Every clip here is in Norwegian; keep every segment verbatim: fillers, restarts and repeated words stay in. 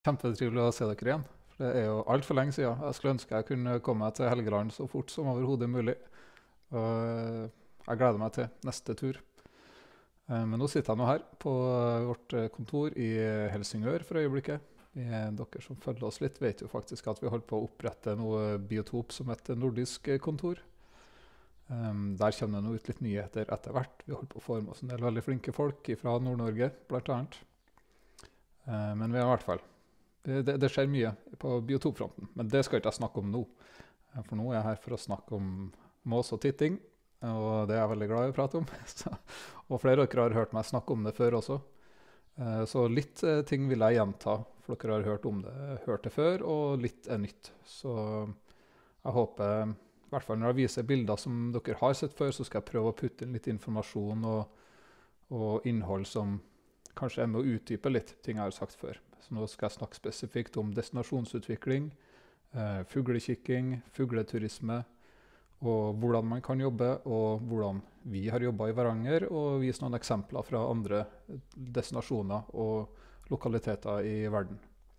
Kjempetrivelig å se dere igjen. For det er jo alt for lenge siden. Jeg skulle ønske jeg kunne komme meg til Helgeland så fort som overhodet mulig. Og eh, jeg gleder meg til neste tur. Eh, Men nå sitter jeg nå her på eh, vårt eh, kontor i eh, Helsingør for øyeblikket. Vi, eh, dere som følger oss litt vet jo faktisk at vi holder på å opprette noe biotop som et nordisk eh, kontor. Um, der kommer det nå ut litt nyheter etter hvert. Vi holder på å få med oss en del veldig flinke folk fra Nord-Norge, blant annet. Eh, men vi er i hvert fall Det, det, det skjer mye på biotopfronten, men det skal ikke jeg snakke om nå. Eh, For nå er jeg her for å snakke om mås og titting, og det er jeg veldig glad i å prate om. Så, og flere av dere har hørt meg snakke om det før også. Eh, Så litt eh, ting vil jeg gjenta, for dere har hørt om det, hørt det før, og litt er nytt. Så jeg håper, i hvert fall når jeg viser bilder som dere har sett før, så skal jeg prøve å putte inn litt informasjon og, og innhold som kanskje er med å utdype litt ting jeg har sagt før. Så nå skal jeg snakke spesifikt om destinasjonsutvikling, eh, fuglekikking, fugleturisme, og hvordan man kan jobbe, og hvordan vi har jobbet i Varanger, og vise noen eksempler fra andre destinasjoner og lokaliteter i verden.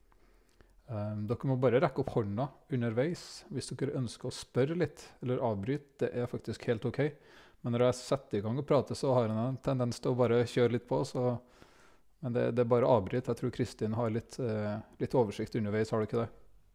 Eh, dere må bare rekke opp hånda underveis hvis dere ønsker å spørre litt, eller avbryte. Det er faktisk helt ok. Men når jeg setter i gang og prater, så har jeg en tendens til å bare kjøre litt på, så Men det, det er bare avbryt. Jeg tror Kristin har litt, eh, litt oversikt underveis, har du ikke det?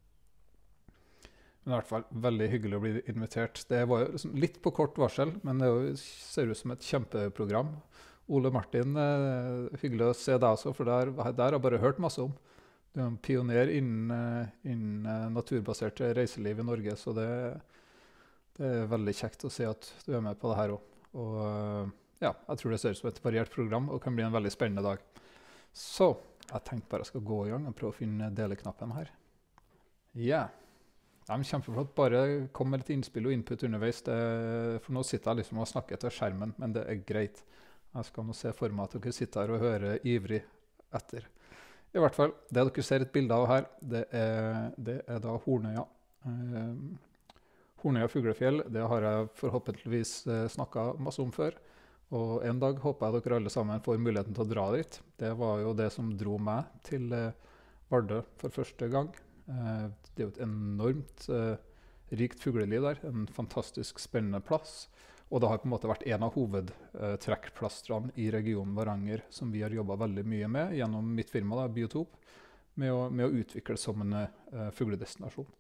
Men i hvert fall veldig hyggelig å bli invitert. Det var jo liksom litt på kort varsel, men det er jo, ser ut som et kjempeprogram. Ole Martin, eh, hyggelig å se deg også, for der, der har jeg bare hørt masse om. Du er en pioner innen, eh, innen eh, naturbasert reiseliv i Norge, så det, det er veldig kjekt å se at du er med på det her også. Og eh, ja, jeg tror det ser ut som et variert program, og kan bli en veldig spennende dag. Så jeg tenkte bare jeg skal gå i gang og prøve å finne deleknappen her. Ja, det er kjempeflott. Bare kom med litt innspill og input underveis. Det, for nå sitter jeg liksom og snakker til skjermen, men det er greit. Jeg skal nå se for meg at dere sitter her og hører ivrig etter. I hvert fall, det dere ser et bilde av her, det er, det er da Hornøya. Eh, Hornøya Fuglefjell, det har jeg forhåpentligvis eh, snakket masse om før. Og en dag håper jeg dere alle sammen får muligheten til å dra dit. Det var jo det som dro meg til eh, Vardø for første gang. Eh, det er jo et enormt eh, rikt fugleliv der, en fantastisk spennende plass. Og det har på en måte vært en av hovedtrekkplastrene i regionen Varanger som vi har jobbet veldig mye med gjennom mitt firma, da, Biotop, med å, med å utvikle som en eh, fugledestinasjon.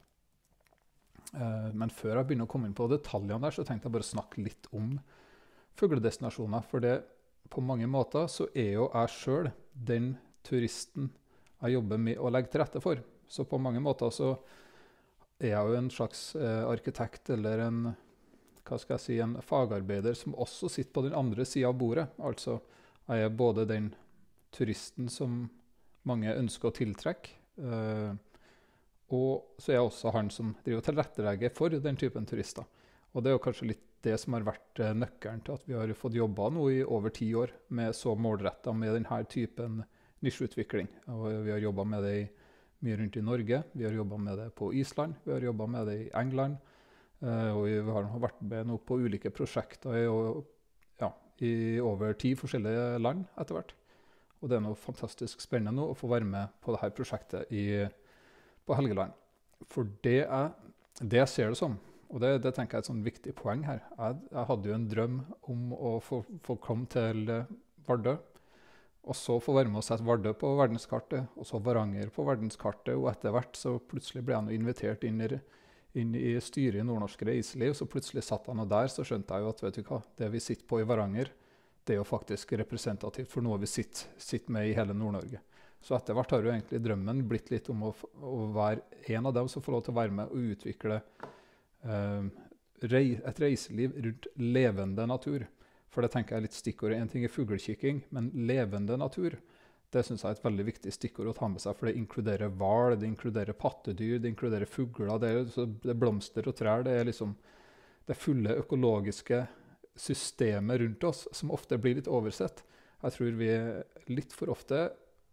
Eh, men før jeg begynner å komme inn på detaljene der, så tenkte jeg bare snakke litt om fugledestinasjoner, for det på mange måter så er jo jeg selv den turisten jeg jobber med å legge til rette for. Så på mange måter så er jeg jo en slags eh, arkitekt eller en, hva skal jeg si, en fagarbeider som også sitter på den andre siden av bordet. Altså jeg er både den turisten som mange ønsker å tiltrekke, eh, og så er jeg også han som driver og tilrettelegger for den typen turister. Og det er jo kanskje litt det som har vært eh, nøkkelen til at vi har fått jobbet nå i over ti år med så målrettet med denne typen nisjeutvikling. Og vi har jobbet med det i, mye rundt i Norge, vi har jobbet med det på Island, vi har jobbet med det i England, eh, og vi har vært med nå på ulike prosjekter i, og, ja, i over ti forskjellige land etter hvert. Og det er noe fantastisk spennende nå å få være med på dette prosjektet i, på Helgeland. For det er det jeg ser det som. Og det, det tenker jeg er et sånn viktig poeng her. Jeg, jeg hadde jo en drøm om å få, få komme til Vardø, og så få være med å sette Vardø på verdenskartet, og så Varanger på verdenskartet, og etter hvert så plutselig ble jeg nå invitert inn i, inn i styret i Nordnorsk Reiseliv, så plutselig satt jeg nå der, så skjønte jeg jo at vet du hva, det vi sitter på i Varanger, det er jo faktisk representativt for noe vi sitter, sitter med i hele Nord-Norge. Så etter hvert har jo egentlig drømmen blitt litt om å, å være en av dem som får lov til å være med og utvikle Uh, rei, et reiseliv rundt levende natur. For det tenker jeg er litt stikkordet. En ting er fuglekikking, men levende natur, det synes jeg er et veldig viktig stikkord å ta med seg, for det inkluderer hval, det inkluderer pattedyr, det inkluderer fugler, det er, så det er blomster og trær, det er liksom det fulle økologiske systemet rundt oss, som ofte blir litt oversett. Jeg tror vi litt for ofte,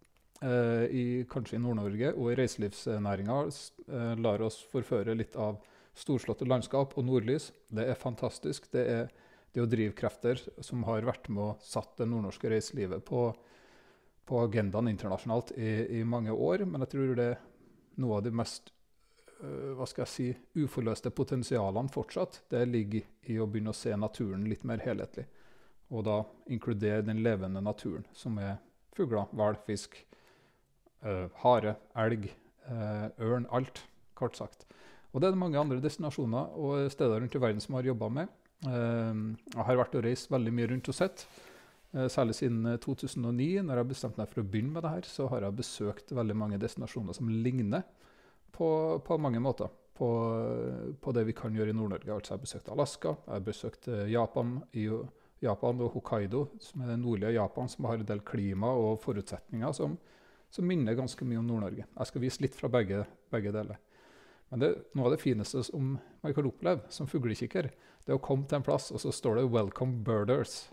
uh, i, kanskje i Nord-Norge og i reiselivsnæringen, uh, lar oss forføre litt av storslåtte landskap og nordlys. Det er fantastisk. Det er, det er jo drivkrefter som har vært med å satt det nordnorske reiselivet på, på agendaen internasjonalt i, i mange år, men jeg tror det er noe av de mest øh, hva skal jeg si, uforløste potensialene fortsatt. Det ligger i å begynne å se naturen litt mer helhetlig, og da inkludere den levende naturen, som er fugler, hval, fisk, øh, hare, elg, øh, ørn, alt, kort sagt. Og det er det mange andre destinasjoner og steder rundt i verden som har jobbet med. Uh, jeg har vært og reist veldig mye rundt og sett. Uh, særlig siden to tusen og ni, når jeg bestemte meg for å begynne med det her, så har jeg besøkt veldig mange destinasjoner som ligner på, på mange måter på, på det vi kan gjøre i Nord-Norge. Altså jeg har besøkt Alaska, jeg har besøkt uh, Japan, i Japan og Hokkaido, som er det nordlige Japan, som har en del klima og forutsetninger som, som minner ganske mye om Nord-Norge. Jeg skal vise litt fra begge, begge deler. Men det, noe av det fineste som man kan oppleve som fuglekikker, det er å komme til en plass, og så står det «Welcome Birders».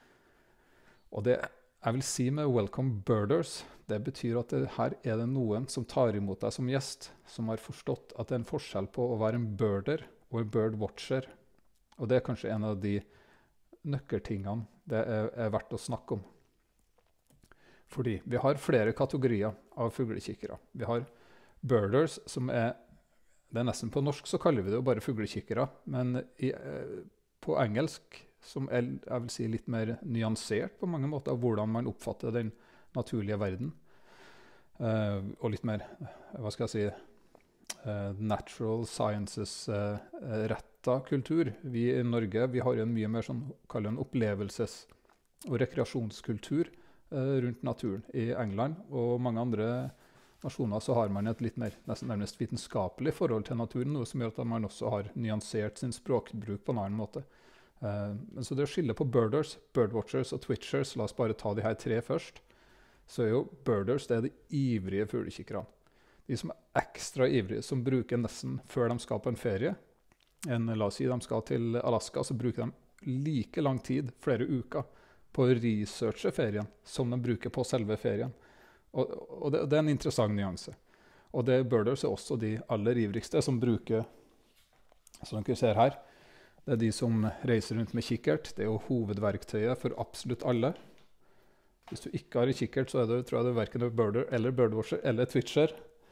Og det jeg vil si med «Welcome Birders», det betyr at det, her er det noen som tar imot deg som gjest, som har forstått at det er en forskjell på å være en birder og en birdwatcher. Og det er kanskje en av de nøkkeltingene det er, er verdt å snakke om. Fordi vi har flere kategorier av fuglekikkere. Vi har birders, som er Det er nesten på norsk så kaller vi det jo bare fuglekikkere, men i, eh, på engelsk, som er jeg vil si, litt mer nyansert på mange måter, av hvordan man oppfatter den naturlige verden, eh, og litt mer, hva skal jeg si, eh, natural sciences-retta kultur. Vi i Norge vi har en mye mer sånn, kaller en opplevelses- og rekreasjonskultur eh, rundt naturen. I England og mange andre nasjoner så har man et litt mer nesten nærmest vitenskapelig forhold til naturen, noe som gjør at man også har nyansert sin språkbruk på en annen måte. Uh, så det å skille på birders, birdwatchers og twitchers, la oss bare ta de her tre først, så er jo birders det er de ivrige fuglekikkerne. De som er ekstra ivrige, som bruker nesten før de skal på en ferie. En, la oss si de skal til Alaska, så bruker de like lang tid, flere uker, på å researche ferien, som de bruker på selve ferien. Og, og det, det er en interessant nyanse. Og det birders er også de aller ivrigste som bruker, som dere ser her, det er de som reiser rundt med kikkert. Det er jo hovedverktøyet for absolutt alle. Hvis du ikke har en kikkert, så er det, tror jeg det er hverken en birder eller birdwatcher eller twitcher.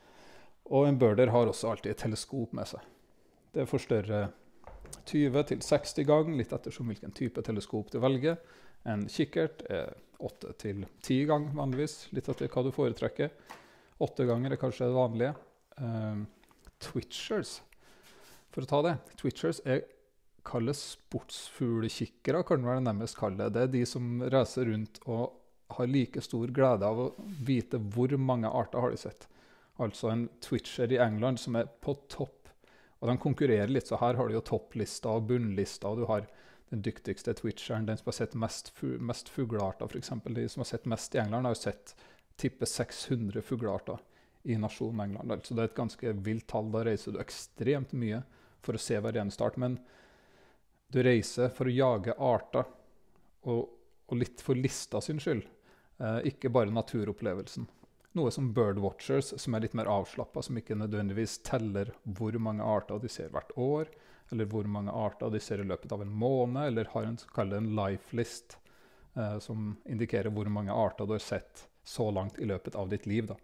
Og en birder har også alltid et teleskop med seg. Det forstørrer tyve til seksti gang, litt ettersom hvilken type teleskop du velger. En kikkert er åtte til ti gang vanligvis, litt etter hva du foretrekker. åtte ganger er kanskje det vanlige. Um, twitchers, for å ta det. Twitchers er kallet sportsfuglekikkere, kan man nærmest kalle det. Det er de som reiser rundt og har like stor glede av å vite hvor mange arter har de sett. Altså en twitcher i England som er på topp. Og de konkurrerer litt, så her har du jo topplista og bunnlista, og du har den dyktigste twitcheren, den som har sett mest, fu mest fuglearter, for eksempel. De som har sett mest i England har jo sett tippe seks hundre fuglearter i nasjonen England. Altså det er et ganske vilt tall. Da reiser du ekstremt mye for å se hver eneste art, men du reiser for å jage arter, og, og litt for lista sin skyld, eh, ikke bare naturopplevelsen. Noe som birdwatchers, som er litt mer avslappet, som ikke nødvendigvis teller hvor mange arter de ser hvert år, eller hvor mange arter de ser i løpet av en måned, eller har en, en life list, eh, som indikerer hvor mange arter du har sett så langt i løpet av ditt liv. Da.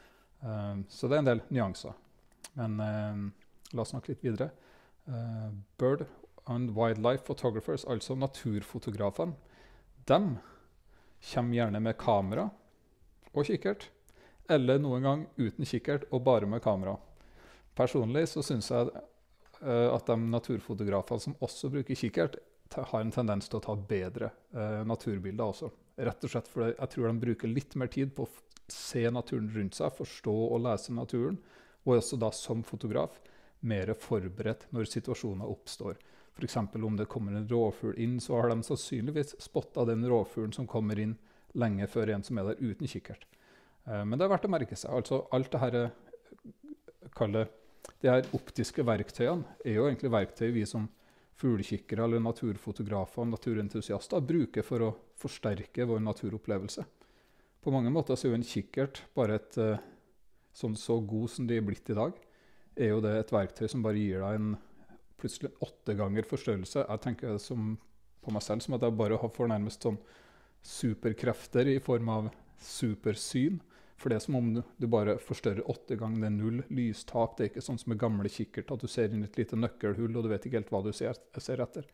Uh, så det er en del nyanser. Men uh, la oss snakke litt videre. Uh, bird and wildlife photographers, altså naturfotografene, de kommer gjerne med kamera og kikkert, eller noen gang uten kikkert og bare med kamera. Personlig så synes jeg uh, at de naturfotografene som også bruker kikkert, har en tendens til å ta bedre uh, naturbilder også. Rett og slett fordi jeg tror de bruker litt mer tid på å se naturen rundt seg, forstå og lese naturen, og også da som fotograf mer forberedt når situasjoner oppstår. For eksempel om det kommer en rovfugl inn, så har de sannsynligvis spottet den rovfuglen som kommer inn lenge før en som er der uten kikkert. Uh, men det er verdt å merke seg. Altså alt det her, kaller, de her optiske verktøyene er jo egentlig verktøy vi som fuglekikkere eller naturfotografer og naturentusiaster bruker for å forsterke vår naturopplevelse. På mange måter så er jo en kikkert bare et uh, sånn så god som de er blitt i dag, er jo det et verktøy som bare gir deg en plutselig åtte ganger forstørrelse. Jeg tenker som, på meg selv som at jeg bare har fornærmest sånn superkrefter i form av supersyn. For det er som om du, du bare forstørrer åtte ganger det er null lystap. Det er ikke sånn som med gamle kikkert, at du ser inn i et lite nøkkelhull, og du vet ikke helt hva du ser, ser etter.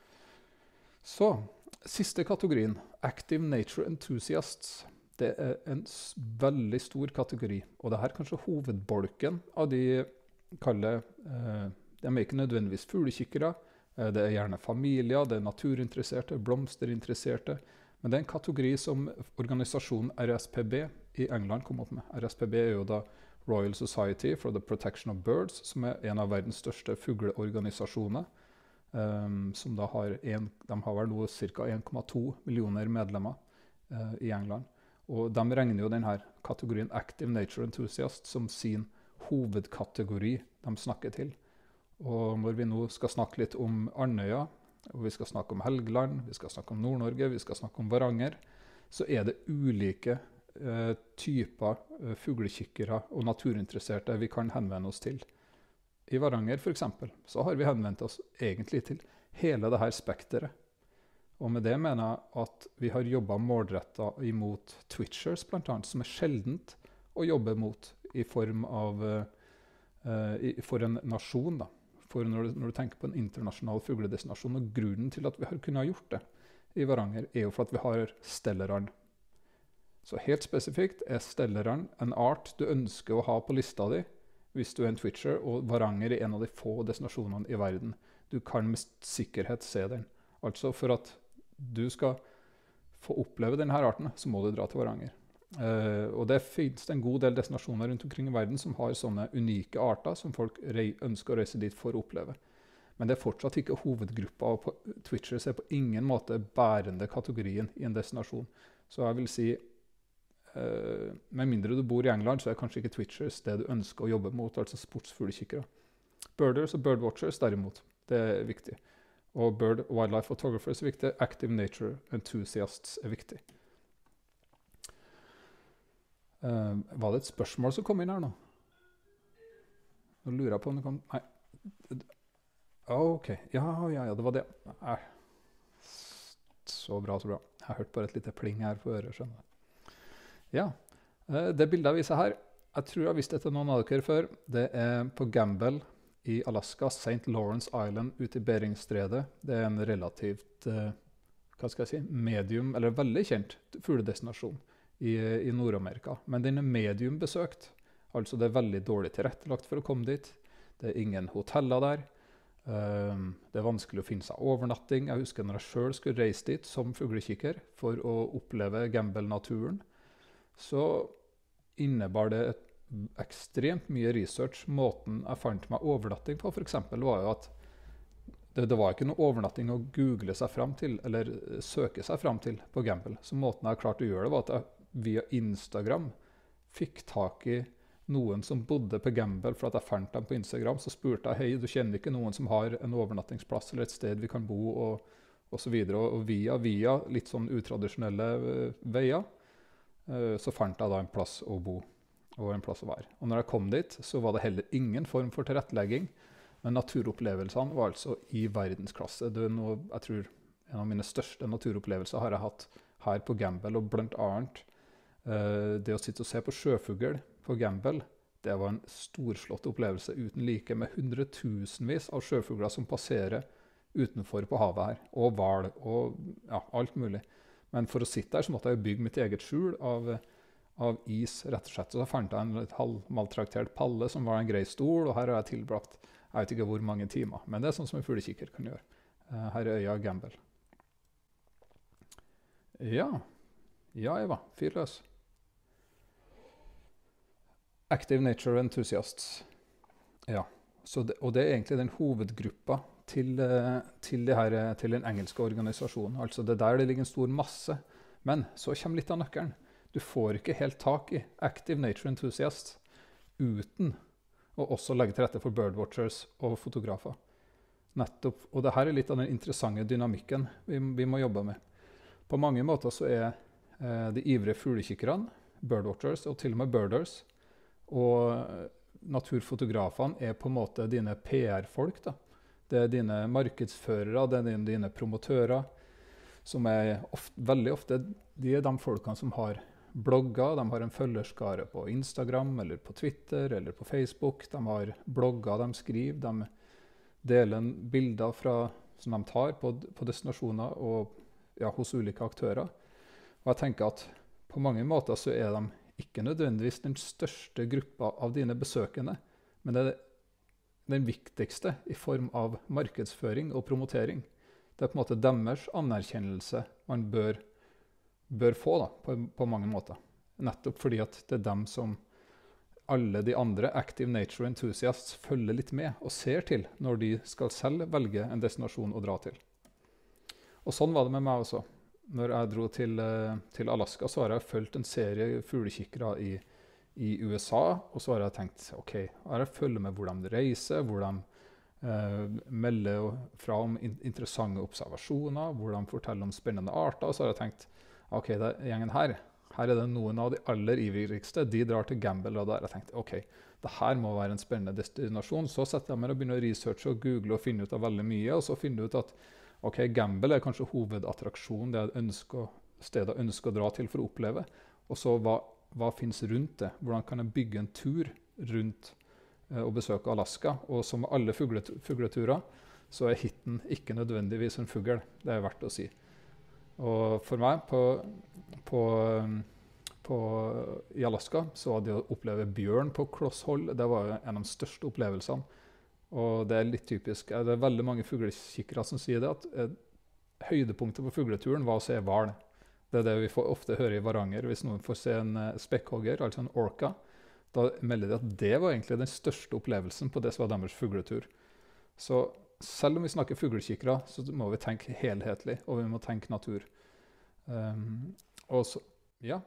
Så, siste kategorien, Active Nature Enthusiasts. Det er en veldig stor kategori, og det her er kanskje hovedbolken av de kaller, eh, de er ikke nødvendigvis fuglekikkere, eh, det er gjerne familier, det er naturinteresserte, blomsterinteresserte, men det er en kategori som organisasjonen R S P B i England kom opp med. R S P B er jo da Royal Society for the Protection of Birds, som er en av verdens største fugleorganisasjoner, um, som da har, en, de har vel nå ca. en komma to millioner medlemmer uh, i England. Og de regner jo denne kategorien Active Nature Enthusiast som sin hovedkategori de snakker til. Og når vi nå skal snakke litt om Andøya, og vi skal snakke om Helgeland, vi skal snakke om Nord-Norge, vi skal snakke om Varanger, så er det ulike uh, typer uh, fuglekikkere og naturinteresserte vi kan henvende oss til. I Varanger for eksempel, så har vi henvendt oss egentlig til hele dette spekteret. Og med det mener jeg at vi har jobbet målrettet imot Twitchers blant annet, som er sjeldent å jobbe mot i form av, uh, i, for en nasjon da. For når du, når du tenker på en internasjonal fugledestinasjon, og grunnen til at vi har kunnet gjort det i Varanger, er jo for at vi har stellerand. Så helt spesifikt er stellerand en art du ønsker å ha på lista di, hvis du er en Twitcher, og Varanger er en av de få destinasjonene i verden. Du kan med sikkerhet se den. Altså for at du skal få oppleve denne arten, så må du dra til Varanger. Uh, og det finnes en god del destinasjoner rundt omkring i verden som har sånne unike arter som folk ønsker å reise dit for å oppleve. Men det er fortsatt ikke hovedgruppa, og Twitchers er på ingen måte bærende kategorien i en destinasjon. Så jeg vil si, uh, med mindre du bor i England, så er kanskje ikke Twitchers det du ønsker å jobbe mot, altså sportsfuglekikkere. Birders og birdwatchers derimot, det er viktig. Og bird wildlife photographers er viktig, active nature enthusiasts er viktig. Uh, var det et spørsmål som kom inn her nå? Nå lurer jeg på om det kom... Nei. Oh, ok. Ja, ja, ja, det var det. Nei. Så bra, så bra. Jeg har hørt bare et lite pling her på øret, skjønner jeg. Ja, uh, det bildet jeg viser her, jeg tror jeg har visst det til noen av dere før. Det er på Gamble i Alaska, Saint Lawrence Island ute i Beringstredet. Det er en relativt, uh, hva skal jeg si, medium, eller veldig kjent fugledestinasjon i, i Nord-Amerika. Men den er medium besøkt, altså det er veldig dårlig tilrettelagt for å komme dit. Det er ingen hoteller der. Um, det er vanskelig å finne seg overnatting. Jeg husker når jeg selv skulle reise dit som fuglekikker for å oppleve Gamble-naturen, så innebar det et ekstremt mye research. Måten jeg fant meg overnatting på for eksempel var jo at det, det var ikke noe overnatting å google seg frem til, eller søke seg frem til på Gamble. Så måten jeg klarte å gjøre det var at jeg via Instagram fikk tak i noen som bodde på Gamble, for at jeg fant dem på Instagram, så spurte jeg, hei, du kjenner ikke noen som har en overnattingsplass eller et sted vi kan bo, og, og så videre. Og via, via litt sånn utradisjonelle uh, veier, uh, så fant jeg da en plass å bo, og en plass å være. Og når jeg kom dit, så var det heller ingen form for tilrettelegging, men naturopplevelsene var altså i verdensklasse. Det er noe, jeg tror, en av mine største naturopplevelser har jeg hatt her på Gamble, og blant annet uh, det å sitte og se på sjøfugl på Gamble, det var en storslått opplevelse uten like, med hundretusenvis av sjøfugler som passerer utenfor på havet her, og hval, og ja, alt mulig. Men for å sitte der så måtte jeg bygge mitt eget skjul av, av is, rett og slett. Så da fant jeg en halvmaltraktert palle som var en grei stol, og her har jeg tilbrakt, jeg vet ikke hvor mange timer, men det er sånn som en fuglekikker kan gjøre. Uh, her er øya Gamble. Ja, ja Eva, fyr løs. Active Nature Enthusiasts. Ja, så det, og det er egentlig den hovedgruppa til, til, det her, til den engelske organisasjonen. Altså det der det ligger en stor masse. Men så kommer litt av nøkkelen. Du får ikke helt tak i Active Nature Enthusiasts uten å også legge til rette for birdwatchers og fotografer. Nettopp, og det her er litt av den interessante dynamikken vi, vi må jobbe med. På mange måter så er eh, de ivrige fuglekikkerne, birdwatchers og til og med birders, og naturfotografene er på en måte dine P R-folk da. Det er dine markedsførere, det er dine, dine promotører, som er ofte, veldig ofte, de er de folkene som har blogger, de har en følgerskare på Instagram, eller på Twitter, eller på Facebook. De har blogger de skriver, de deler bilder fra, som de tar på, på destinasjoner og ja, hos ulike aktører. Og jeg tenker at på mange måter så er de ikke nødvendigvis den største gruppa av dine besøkende, men det er den viktigste i form av markedsføring og promotering. Det er på en måte deres anerkjennelse man bør, bør få da, på, på mange måter. Nettopp fordi at det er dem som alle de andre Active Nature Enthusiasts følger litt med og ser til når de skal selv velge en destinasjon å dra til. Og sånn var det med meg også. Når jeg dro til, til Alaska, så har jeg fulgt en serie fuglekikkere i, i U S A, og så har jeg tenkt, ok, har jeg følger med hvor de reiser, hvor de eh, melder fra om in interessante observasjoner, hvor de forteller om spennende arter, og så har jeg tenkt, ok, det er gjengen her, her er det noen av de aller ivrigste, de drar til Gamble, og da har jeg tenkt, ok, det her må være en spennende destinasjon, så setter jeg meg og begynner å researche og google og finne ut av veldig mye, og så finner jeg ut at ok, Gamble er kanskje hovedattraksjonen, det er ønsker, stedet jeg ønsker å dra til for å oppleve. Og så hva, hva finnes rundt det? Hvordan kan jeg bygge en tur rundt eh, og besøke Alaska? Og som med alle fuglet, fugleturer, så er hitten ikke nødvendigvis en fugl. Det er verdt å si. Og for meg, på, på, på, i Alaska, så var det å oppleve bjørn på kloss hold, det var en av de største opplevelsene. Og det er litt typisk. Det er veldig mange fuglekikkere som sier det, at eh, høydepunktet på fugleturen var å se hval. Det er det vi får ofte høre i Varanger. Hvis noen får se en eh, spekkhogger, altså en orca, da melder de at det var egentlig den største opplevelsen på det som var deres fugletur. Så selv om vi snakker fuglekikkere, så må vi tenke helhetlig, og vi må tenke natur. Um, og så, ja.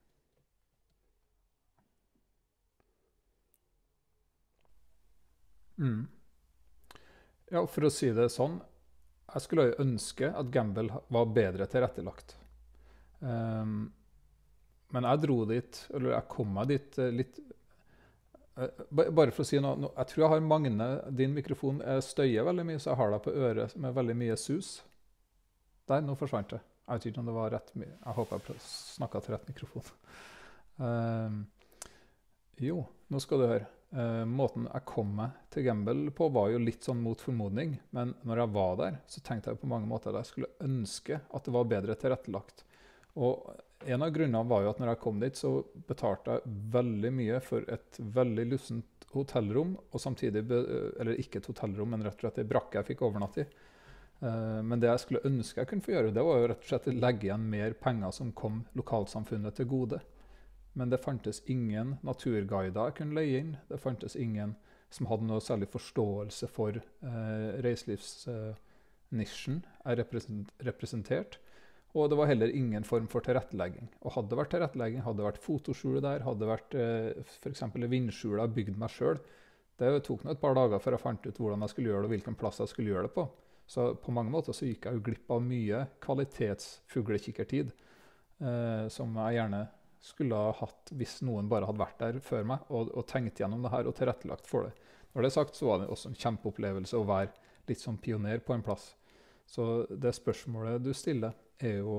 Mm. Ja, for å si det sånn, jeg skulle jo ønske at Gamble var bedre tilrettelagt. Um, men jeg dro dit, eller jeg kom meg dit uh, litt, uh, bare for å si noe, no, jeg tror jeg har Magne, din mikrofon uh, støyer veldig mye, så jeg har deg på øret med veldig mye sus. Der, nå forsvant det. Jeg vet ikke om det var rett mye. Jeg håper jeg snakket til rett mikrofon. Um, jo, nå skal du høre. Uh, måten jeg kom meg til Gamble på var jo litt sånn mot formodning, men når jeg var der, så tenkte jeg på mange måter at jeg skulle ønske at det var bedre tilrettelagt. Og en av grunnene var jo at når jeg kom dit, så betalte jeg veldig mye for et veldig lussent hotellrom, og samtidig, be, eller ikke et hotellrom, men rett og slett en brakke jeg fikk overnatt i. Uh, men det jeg skulle ønske jeg kunne få gjøre, det var jo rett og slett å legge igjen mer penger som kom lokalsamfunnet til gode. Men det fantes ingen naturguider jeg kunne leie inn. Det fantes ingen som hadde noe særlig forståelse for eh, reiselivsnisjen eh, jeg represent, representert. Og det var heller ingen form for tilrettelegging. Og hadde det vært tilrettelegging, hadde det vært fotoskjule der, hadde det vært eh, for eksempel vindskjule jeg bygd meg selv. Det tok nå et par dager før jeg fant ut hvordan jeg skulle gjøre det, og hvilken plass jeg skulle gjøre det på. Så på mange måter så gikk jeg jo glipp av mye kvalitetsfuglekikkertid, eh, som jeg gjerne skulle ha hatt hvis noen bare hadde vært der før meg og, og tenkt gjennom det her og tilrettelagt for det. Når det er sagt, så var det også en kjempeopplevelse å være litt som pioner på en plass. Så det spørsmålet du stiller er jo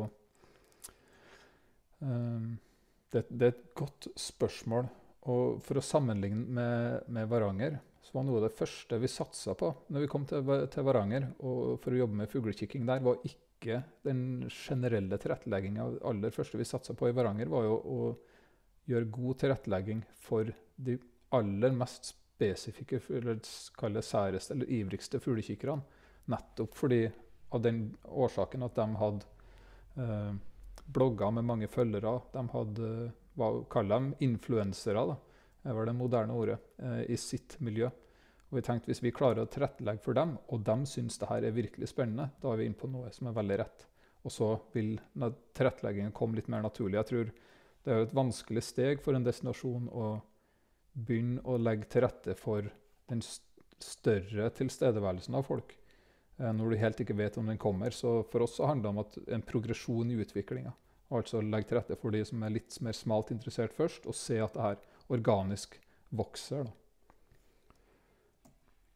um, det, det er et godt spørsmål. Og for å sammenligne med, med Varanger, så var noe av det første vi satset på når vi kom til, til Varanger og for å jobbe med fuglekikking der, var ikke den generelle tilretteleggingen. Det aller første vi satset på i Varanger var jo å gjøre god tilrettelegging for de aller mest spesifikke, eller kalle det særeste eller ivrigste fuglekikkerne. Nettopp fordi av den årsaken at de hadde eh, blogger med mange følgere, de hadde, hva kaller dem, influensere, da, det var det moderne ordet, eh, i sitt miljø. Og vi tenkte, hvis vi klarer å tilrettelegge for dem, og de synes det her er virkelig spennende, da er vi inne på noe som er veldig rett. Og så vil tilretteleggingen komme litt mer naturlig. Jeg tror det er et vanskelig steg for en destinasjon å begynne å legge til rette for den større tilstedeværelsen av folk, når du helt ikke vet om den kommer. Så for oss så handler det om at en progresjon i utviklingen. Altså legge til rette for de som er litt mer smalt interessert først, og se at det her organisk vokser, da.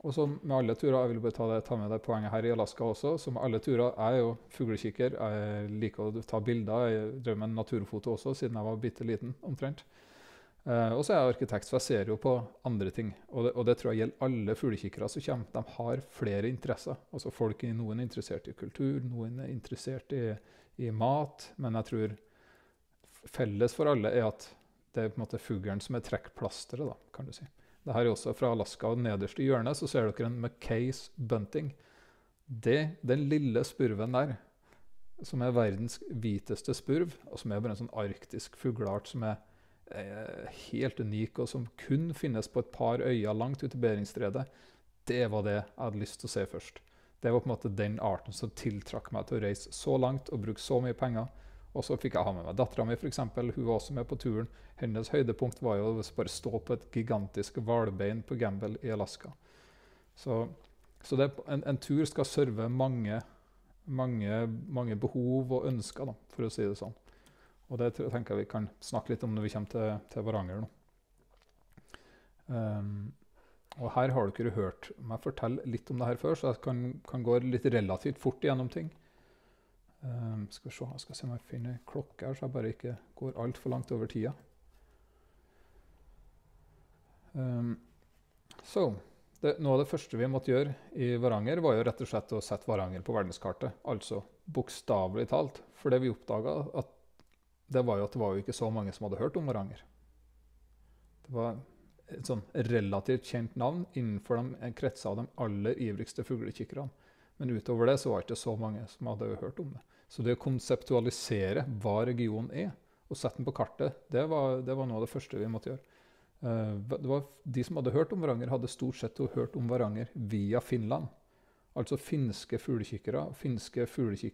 Og som med alle turer, jeg vil bare ta, det, ta med det poenget her i Alaska også, som med alle turer, jeg er jo fuglekikker, jeg liker å ta bilder, jeg drev med naturfoto også, siden jeg var bitte liten, omtrent. Eh, og så er jeg arkitekt, så jeg ser jo på andre ting, og det, og det tror jeg gjelder alle fuglekikkere som kommer. De har flere interesser, altså folk, noen er interessert i kultur, noen er interessert i, i mat, men jeg tror felles for alle er at det er på en måte fuglen som er trekkplasteret, da, kan du si. Det her er også fra Alaska, og nederst i hjørnet så ser dere en McKay's bunting. Det, den lille spurven der, som er verdens hviteste spurv, og som er bare en sånn arktisk fugleart som er eh, helt unik, og som kun finnes på et par øyer langt ute i Beringstredet, det var det jeg hadde lyst til å se først. Det var på en måte den arten som tiltrakk meg til å reise så langt og bruke så mye penger. Og så fikk jeg ha med meg datteren min, for eksempel. Hun var også med på turen. Hennes høydepunkt var jo å bare stå på et gigantisk hvalbein på Gamble i Alaska. Så, så det, en, en tur skal serve mange, mange, mange behov og ønsker, da, for å si det sånn. Og det tenker jeg vi kan snakke litt om når vi kommer til, til Varanger nå. Um, og her har dere hørt meg fortelle litt om det her før, så jeg kan, kan gå litt relativt fort igjennom ting. Um, skal vi se, jeg skal se om jeg finner klokke her, så jeg bare ikke går alt for langt over tida. Um, så, det, noe av det første vi måtte gjøre i Varanger var jo rett og slett å sette Varanger på verdenskartet, altså bokstavelig talt. For det vi oppdaget, at det var jo at det var jo ikke så mange som hadde hørt om Varanger. Det var et sånn relativt kjent navn innenfor de kretser av de aller ivrigste fuglekikkerne. Men utover det så var det ikke så mange som hadde hørt om det. Så det å konseptualisere hva regionen er, og sette den på kartet, det var, det var noe av det første vi måtte gjøre. Uh, det var de som hadde hørt om Varanger, hadde stort sett hørt om Varanger via Finland. Altså finske fuglekikkere, finske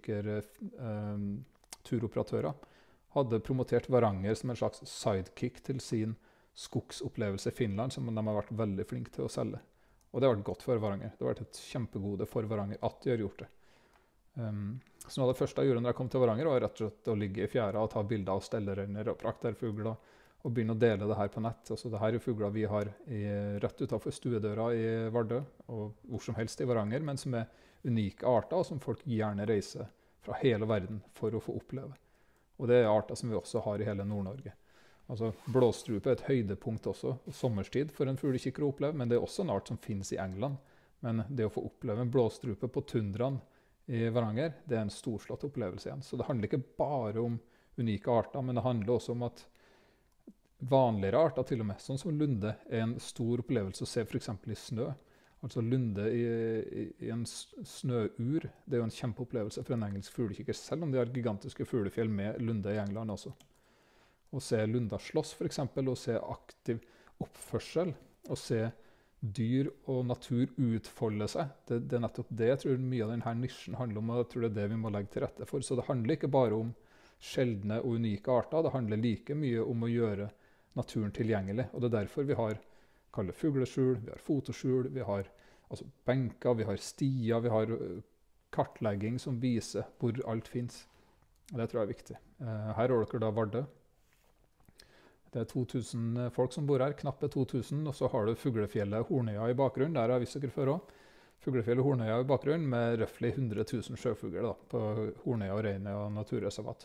fuglekikker-turoperatører uh, hadde promotert Varanger som en slags sidekick til sin skogsopplevelse i Finland, som de har vært veldig flinke til å selge. Og det har vært godt for Varanger. Det har vært et kjempegode for Varanger at de har gjort det. Um, så noe av det første jeg gjorde når jeg kom til Varanger, var rett og slett å ligge i fjæra og ta bilder av stellerenner og prakterfugler, og begynne å dele det her på nett. Altså, det her er fugler vi har i, rett utenfor stuedøra i Vardø, og hvor som helst i Varanger, men som er unike arter, og som folk gjerne reiser fra hele verden for å få oppleve. Og det er arter som vi også har i hele Nord-Norge. Altså, blåstrupe er et høydepunkt også, sommerstid for en fuglekikker å oppleve, men det er også en art som finnes i England. Men det å få oppleve en blåstrupe på tundraen i Varanger, det er en storslått opplevelse igjen. Så det handler ikke bare om unike arter, men det handler også om at vanligere arter, til og med, sånn som lunde, er en stor opplevelse å se for eksempel i snø. Altså lunde i, i, i en snøur, det er jo en kjempeopplevelse for en engelsk fuglekikker, selv om de har gigantiske fuglefjell med lunde i England også. Å se lunder slåss for eksempel, å se aktiv oppførsel, å se dyr og natur utfolde seg. Det, det er nettopp det jeg tror mye av denne nisjen handler om, og jeg tror det er det vi må legge til rette for. Så det handler ikke bare om sjeldne og unike arter, det handler like mye om å gjøre naturen tilgjengelig. Og det er derfor vi har kalle fugleskjul, vi har fotoskjul, vi har altså benker, vi har stier, vi har kartlegging som viser hvor alt finnes. Og det tror jeg er viktig. Uh, her har dere da Vardø. Det er to tusen folk som bor her, knappe to tusen, og så har du Fuglefjellet Hornøya i bakgrunnen, der har jeg visst dere før også. Fuglefjellet Hornøya i bakgrunnen med røftlig hundre tusen sjøfugler da, på Hornøya og Reinøya naturreservat.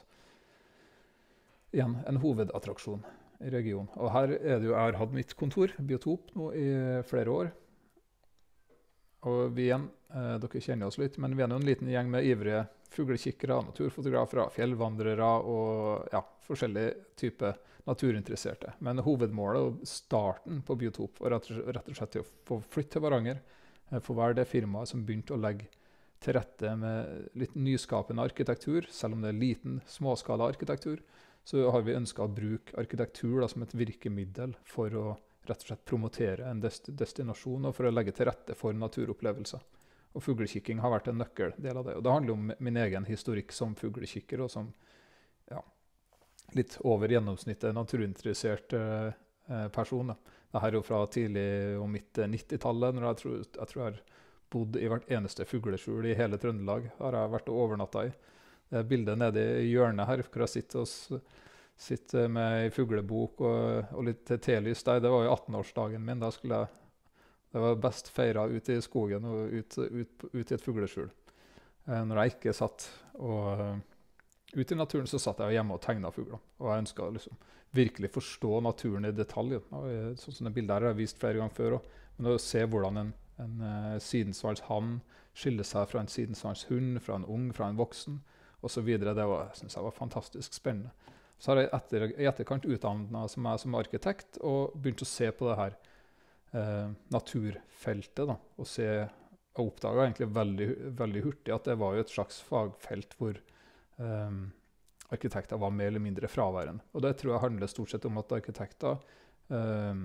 Igjen, en hovedattraksjon i regionen. Og her er det jo, jeg har hatt mitt kontor, Biotop, nå i flere år. Og vi igjen, eh, dere kjenner oss litt, men vi er jo en liten gjeng med ivrige fuglekikkere, naturfotografer, fjellvandrere og ja, forskjellige typer naturinteresserte. Men hovedmålet og starten på Biotop var rett, rett og slett til å få flytte til Varanger, eh, for hver det firmaet som begynte å legge til rette med litt nyskapende arkitektur, selv om det er liten, småskala arkitektur, så har vi ønsket å bruke arkitektur da, som et virkemiddel for å rett og slett promotere en dest destinasjon og for å legge til rette for naturopplevelser. Og fuglekikking har vært en nøkkeldel av det. Og det handler om min egen historikk som fuglekikker og som ja, litt over gjennomsnittet naturinteressert eh, person. Da. Dette er jo fra tidlig og midt nittitallet, når jeg tror, jeg tror jeg har bodd i hvert eneste fugleskjul i hele Trøndelag. Har jeg vært og overnattet i. Det er bildet nede i hjørnet her, hvor jeg sitter, og, sitter med en fuglebok og, og litt telys der. Det var jo attenårsdagen min. Da, skulle jeg, Det var best feiret ute i skogen og ut, ut, ut i et fugleskjul. Eh, når jeg ikke satt og uh, ute i naturen, så satt jeg hjemme og tegnet fugler. Og jeg ønsket liksom virkelig forstå naturen i detalj. Og, sånn som det bildet her har jeg vist flere ganger før også. Men å se hvordan en, en uh, sidensvans hann skiller seg fra en sidensvans hund, fra en ung, fra en voksen, og så videre. Det var, synes jeg var fantastisk spennende. Så har jeg etter, i etterkant utdannet som jeg som arkitekt, og begynt å se på det her eh, naturfeltet, da, og se, jeg oppdaget egentlig veldig, veldig hurtig at det var jo et slags fagfelt hvor eh, arkitekter var mer eller mindre fraværende. Og det tror jeg handler stort sett om at arkitekter eh,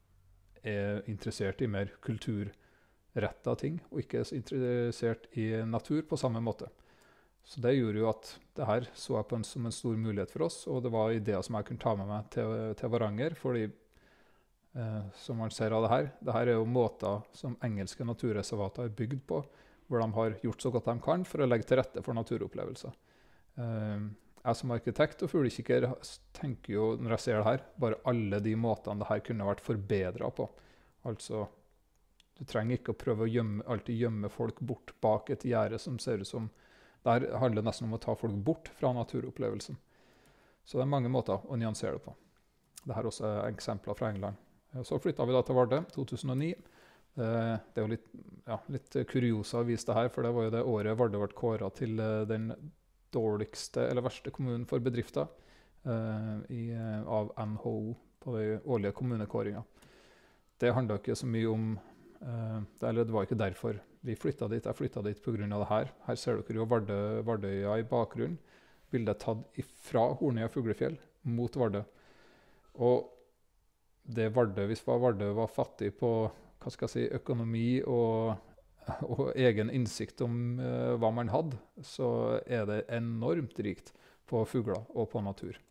er interessert i mer kulturrettet ting, og ikke er interessert i natur på samme måte. Så det gjorde jo at det her så jeg på en, som en stor mulighet for oss, og det var ideer som jeg kunne ta med meg til, til Varanger, fordi eh, som man ser av det her, det her er jo måter som engelske naturreservater er bygd på, hvor de har gjort så godt de kan for å legge til rette for naturopplevelser. Eh, jeg som arkitekt og fuglekikker tenker jo, når jeg ser det her, bare alle de måtene det her kunne vært forbedret på. Altså, du trenger ikke å prøve å gjemme, alltid gjemme folk bort bak et gjerde som ser ut som der handler det nesten om å ta folk bort fra naturopplevelsen. Så det er mange måter å nyansere det på. Dette er også eksempler fra England. Så flyttet vi da til Vardø, to tusen og ni. Det er jo litt, ja, litt kuriosa å vise det her, for det var jo det året Vardø ble kåret til den dårligste eller verste kommunen for bedrifter i, av N H O på de årlige kommunekåringer. Det handlet ikke så mye om, eller det var ikke derfor vi flyttet dit. Jeg flyttet dit på grunn av det her. Her ser dere jo Vardø, Vardøya i bakgrunnen. Bildet tatt fra Hornøya fuglefjell mot Vardø. Og det Vardø, hvis Vardø var fattig på hva skal jeg si, økonomi og, og egen innsikt om uh, hva man hadde, så er det enormt rikt på fugler og på natur.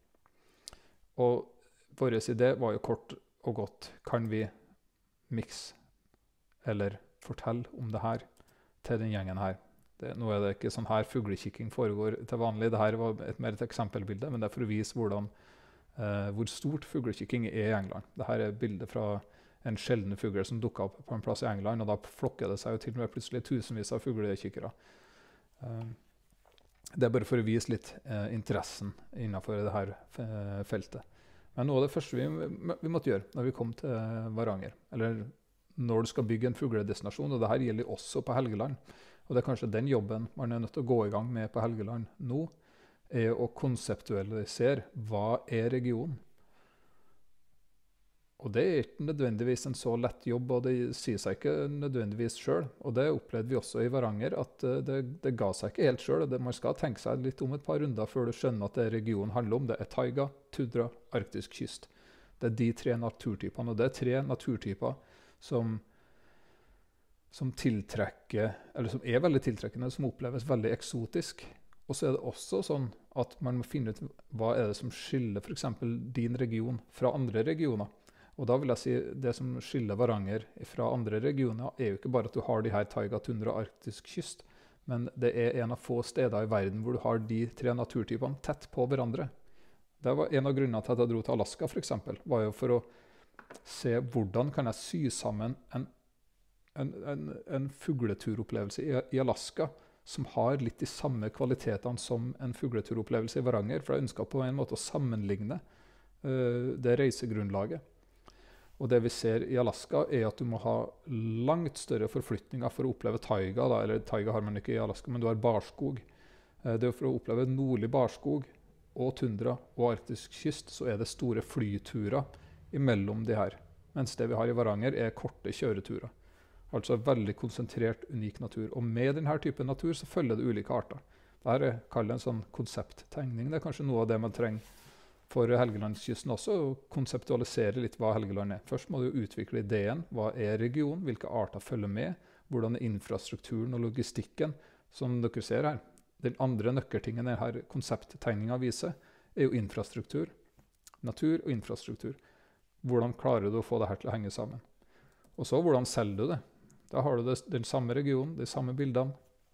Og vår idé var jo kort og godt, kan vi mikse eller fortelle om det her til den gjengen her. Det, nå er det ikke sånn her fuglekikking foregår til vanlig. Dette var et, mer et eksempelbilde, men det er for å vise hvordan, eh, hvor stort fuglekikking er i England. Dette er bildet fra en sjelden fugl som dukket opp på en plass i England, og da flokker det seg jo til og med plutselig tusenvis av fuglekikkere. Eh, det er bare for å vise litt eh, interessen innenfor det her eh, feltet. Men noe av det første vi, vi måtte gjøre når vi kom til Varanger, eller når du skal bygge en fugledestinasjon, og det her gjelder også på Helgeland. Og det er kanskje den jobben man er nødt til å gå i gang med på Helgeland nå, er å konseptualisere hva er regionen. Og det er ikke nødvendigvis en så lett jobb, og det sier seg ikke nødvendigvis selv. Og det opplevde vi også i Varanger, at det, det ga seg ikke helt selv. Det, man skal tenke seg litt om et par runder før du skjønner at det regionen handler om. Det er taiga, tundra, arktisk kyst. Det er de tre naturtypene, og det er tre naturtyper Som, som tiltrekker, eller som er veldig tiltrekkende, som oppleves veldig eksotisk. Og så er det også sånn at man må finne ut hva er det som skiller for eksempel din region fra andre regioner. Og da vil jeg si det som skiller Varanger fra andre regioner er jo ikke bare at du har de her taiga, tundra og arktisk kyst, men det er en av få steder i verden hvor du har de tre naturtypene tett på hverandre. Det var en av grunnene til at jeg dro til Alaska for eksempel, var jo for å se hvordan kan jeg sy sammen en, en, en, en fugleturopplevelse i, i Alaska som har litt de samme kvalitetene som en fugleturopplevelse i Varanger, for jeg ønsket på en måte å sammenligne uh, det reisegrunnlaget. Og det vi ser i Alaska er at du må ha langt større forflytninger for å oppleve taiga, da, eller taiga har man ikke i Alaska, men du har barskog. Uh, det er for å oppleve nordlig barskog og tundra og arktisk kyst, så er det store flyturer imellom de her, mens det vi har i Varanger er korte kjøreturer. Altså veldig konsentrert, unik natur. Og med denne typen natur så følger det ulike arter. Dette kaller det en sånn konsepttegning. Det er kanskje noe av det man trenger for Helgelandskysten også, å konseptualisere litt hva Helgeland er. Først må du utvikle ideen. Hva er regionen? Hvilke arter følger med? Hvordan er infrastrukturen og logistikken? Som dere ser her. Den andre nøkkeltingen denne konsepttegningen viser, er jo infrastruktur. Natur og infrastruktur. Hvordan klarer du å få det her til å henge sammen? Og så, hvordan selger du det? Da har du det, den samme regionen, de samme bildene.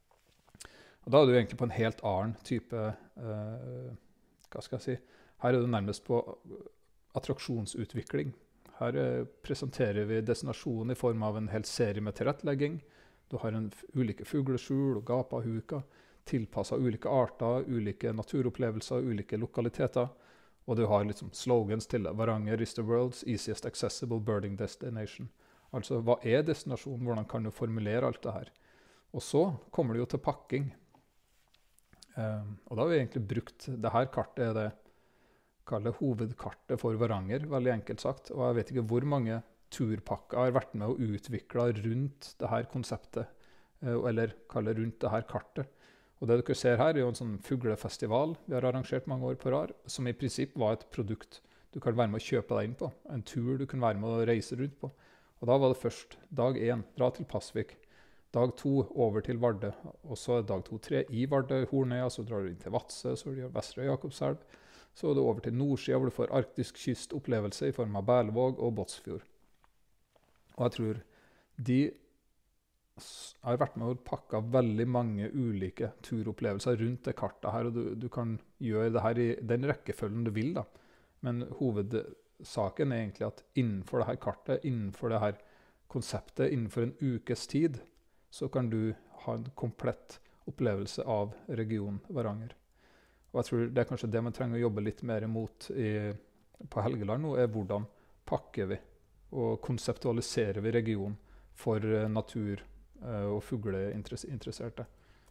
Og da er du egentlig på en helt annen type, eh, hva skal jeg si, her er du nærmest på attraksjonsutvikling. Her eh, presenterer vi destinasjonen i form av en hel serie med tilrettelegging. Du har en f ulike fugleskjul og gapahuker, tilpasset ulike arter, ulike naturopplevelser, ulike lokaliteter. Og du har liksom slogans til Varanger is the world's easiest accessible birding destination. Altså, hva er destinasjonen? Hvordan kan du formulere alt det her? Og så kommer det jo til pakking. Um, og da har vi egentlig brukt, det her kartet er det, kall det hovedkartet for Varanger, veldig enkelt sagt. Og jeg vet ikke hvor mange turpakker har vært med og utviklet rundt det her konseptet, uh, eller kall det rundt det her kartet. Og det dere ser her er jo en sånn fuglefestival vi har arrangert mange år på rad, som i prinsipp var et produkt du kan være med å kjøpe deg inn på, en tur du kan være med å reise rundt på. Og da var det først dag én, dra til Pasvik, dag to over til Vardø, og så dag to, tre i Vardø, Hornøya, så drar du inn til Vadsø, så er det Vestre Jakobselv, så er det over til Nordsida, hvor du får arktisk kystopplevelse i form av Berlevåg og Båtsfjord. Og jeg tror de har vært med og pakket veldig mange ulike turopplevelser rundt det kartet her, og du, du kan gjøre det her i den rekkefølgen du vil da. Men hovedsaken er egentlig at innenfor det her kartet, innenfor det her konseptet, innenfor en ukes tid, så kan du ha en komplett opplevelse av regionen Varanger. Og jeg tror det er kanskje det man trenger å jobbe litt mer mot i, på Helgeland nå, er hvordan pakker vi og konseptualiserer vi regionen for uh, natur og fugleinteresserte.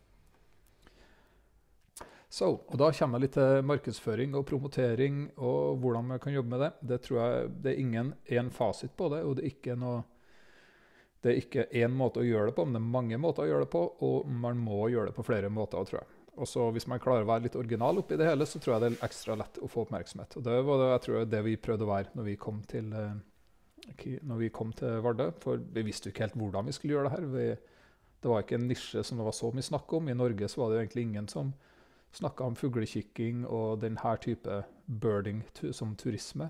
Så, og da kommer jeg litt til markedsføring og promotering og hvordan man kan jobbe med det. Det tror jeg det er ingen en fasit på det, og det er ikke noe, det er ikke en måte å gjøre det på, men det er mange måter å gjøre det på, og man må gjøre det på flere måter, tror jeg. Og så hvis man klarer å være litt original oppi det hele, så tror jeg det er ekstra lett å få oppmerksomhet. Og det var det, jeg tror, det vi prøvde å være når vi kom til når vi kom til Vardø, for vi visste jo ikke helt hvordan vi skulle gjøre det her. Vi, det var ikke en nisje som det var så mye snakk om. I Norge så var det jo egentlig ingen som snakket om fuglekikking og denne type birding tu som turisme.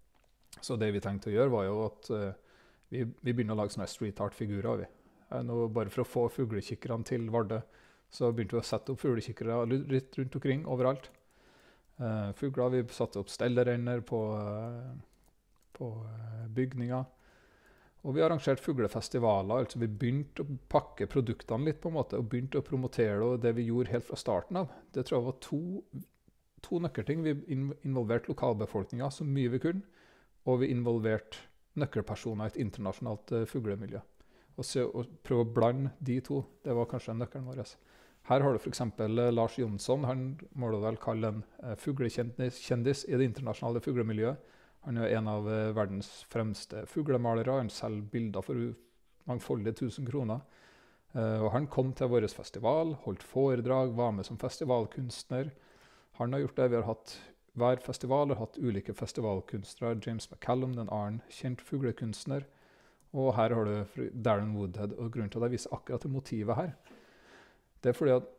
Så det vi tenkte å gjøre var jo at uh, vi, vi begynner å lage sånne street art-figurer. Vi. Nå, bare for å få fuglekikkerne til Vardø, så begynte vi å sette opp fuglekikkere litt rundt omkring, overalt. Uh, fugler, vi satte opp stellerenner på... Uh, på bygninger. Og vi har arrangert fuglefestivaler, altså vi begynte å pakke produktene litt på en måte, og begynte å promotere det, og det vi gjorde helt fra starten av. Det tror jeg var to, to nøkkelting. Vi involverte lokalbefolkningen så mye vi kunne, og vi involverte nøkkelpersoner i et internasjonalt uh, fuglemiljø. Og, så, og prøve å blande de to, det var kanskje nøkkelen vår. Her har du for eksempel uh, Lars Jonsson, han må du vel kalle en uh, fuglekjendis i det internasjonale fuglemiljøet. Han er en av uh, verdens fremste fuglemalere. Han selger bilder for mangfoldige tusen kroner. Uh, og han kom til vår festival, holdt foredrag, var med som festivalkunstner. Han har gjort det. Vi har hatt hver festival, har hatt ulike festivalkunstnere. James McCallum, den annen kjent fuglekunstner. Og her har du Darren Woodhead. Og grunnen til at jeg viser akkurat det motivet her, det er fordi at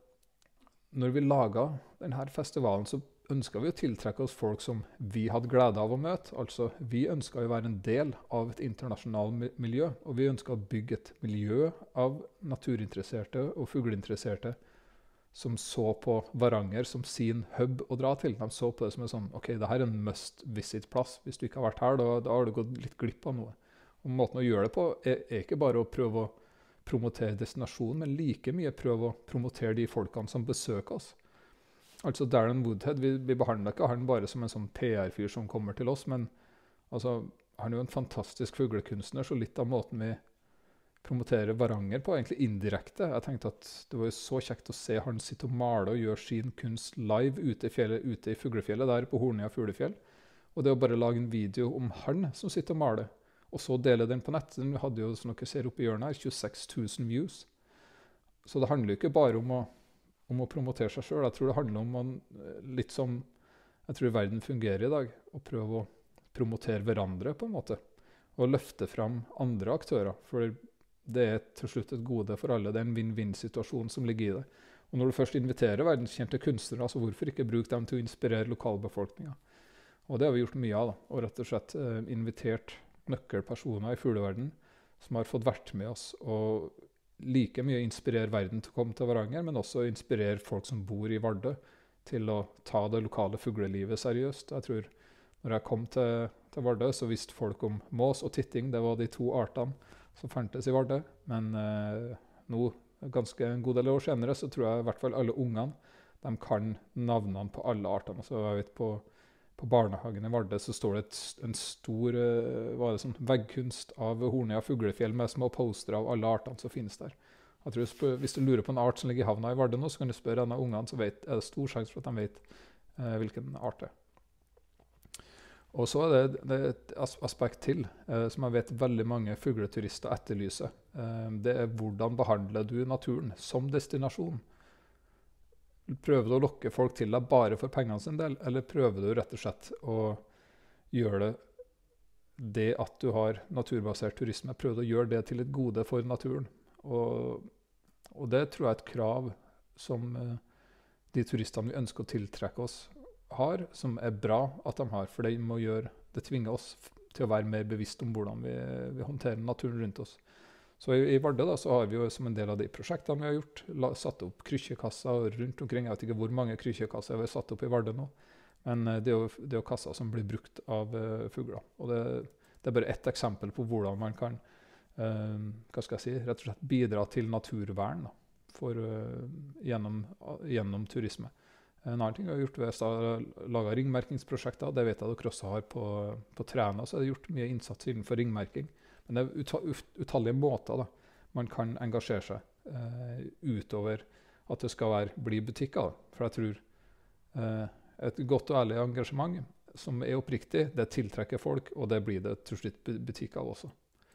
når vi laget denne festivalen, så ønsket vi å tiltrekke oss folk som vi hadde glede av å møte. Altså, vi ønsket å være en del av et internasjonalt miljø, og vi ønsket å bygge et miljø av naturinteresserte og fugleinteresserte som så på Varanger som sin hub å dra til. De så på det som en sånn, ok, det her er en must-visit-plass. Hvis du ikke har vært her, da, da har du gått litt glipp av noe. Og måten å gjøre det på er, er ikke bare å prøve å promotere destinasjonen, men like mye prøve å promotere de folkene som besøker oss. Altså Darren Woodhead, vi, vi behandler ikke han bare som en sånn P R-fyr som kommer til oss, men altså, han er jo en fantastisk fuglekunstner, så litt av måten vi promoterer Varanger på, egentlig indirekte. Jeg tenkte at det var jo så kjekt å se han sitte og male og gjøre sin kunst live ute i, fjellet, ute i fuglefjellet der på Hornøya fuglefjell. Og det å bare lage en video om han som sitter og maler, og så dele den på nett. Den hadde jo, som dere ser oppe i hjørnet her, tjueseks tusen views. Så det handler jo ikke bare om å om å promotere seg selv. Jeg tror det handler om man, litt som jeg tror verden fungerer i dag, å prøve å promotere hverandre på en måte, og løfte frem andre aktører, for det er til slutt et gode for alle. Det er en vinn-vinn-situasjon som ligger i det. Og når du først inviterer verdenskjente kunstnere, så hvorfor ikke bruke dem til å inspirere lokalbefolkningen? Og det har vi gjort mye av, da, og rett og slett eh, invitert nøkkelpersoner i fugleverden som har fått vært med oss og like mye inspirere verden til å komme til Varanger, men også inspirere folk som bor i Vardø til å ta det lokale fuglelivet seriøst. Jeg tror Når jeg kom til, til Vardø, så visste folk om mås og titting. Det var de to artene som fantes i Vardø. Men eh, nå, ganske en god del år senere, så tror jeg i hvert fall alle ungene de kan navnene på alle artene. Så jeg vet på, på barnehagen i Vardø så står det et, en stor eh, hva er det sånn, veggkunst av Hornøya fuglefjell med små postere av alle artene som finnes der. Jeg tror spør, Hvis du lurer på en art som ligger i havna i Vardø nå, så kan du spørre en av ungene, så vet, er det stor sjanse for at de vet eh, hvilken art det er. Og så er det, det er et aspekt til, eh, som jeg vet veldig mange fugleturister etterlyser. Eh, det er hvordan behandler du naturen som destinasjon? Prøver du å lokke folk til deg bare for pengene sin del, eller prøver du rett og slett å gjøre det, det at du har naturbasert turisme, prøver du å gjøre det til et gode for naturen? Og, og det tror jeg er et krav som eh, de turistene vi ønsker å tiltrekke oss, har, som er bra at de har, for det må gjøre, det tvinger oss til å være mer bevisst om hvordan vi, vi håndterer naturen rundt oss. Så i, i Vardø da, så har vi jo som en del av de prosjektene vi har gjort, la, satt opp krykkekasser rundt omkring. Jeg vet ikke hvor mange krykkekasser vi har satt opp i Vardø nå, men det er jo, det er jo kasser som blir brukt av uh, fugler. Og det, det er bare ett eksempel på hvordan man kan uh, hva skal jeg si, rett og slett bidra til naturvern da, for, uh, gjennom, uh, gjennom turisme. En annen ting vi har gjort ved å lage ringmerkingsprosjekter, det vet jeg dere også har på, på Træna, så er det gjort mye innsats innenfor ringmerking. Men det er uta, utallige måter da, man kan engasjere seg eh, utover at det skal være, bli butikker. Da. For jeg tror eh, et godt og ærlig engasjement som er oppriktig, det tiltrekker folk, og det blir det til slutt butikker også.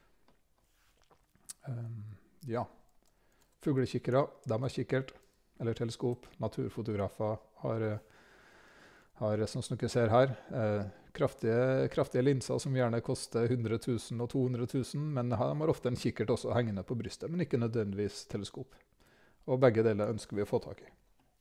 Um, ja, fuglekikkere, de har kikkert. Eller teleskop, naturfotografer har, har som dere ser her, eh, kraftige, kraftige linser som gjerne koster hundre tusen og to hundre tusen, men de har ofte en kikkert også hengende på brystet, men ikke nødvendigvis teleskop. Og begge deler ønsker vi å få tak i.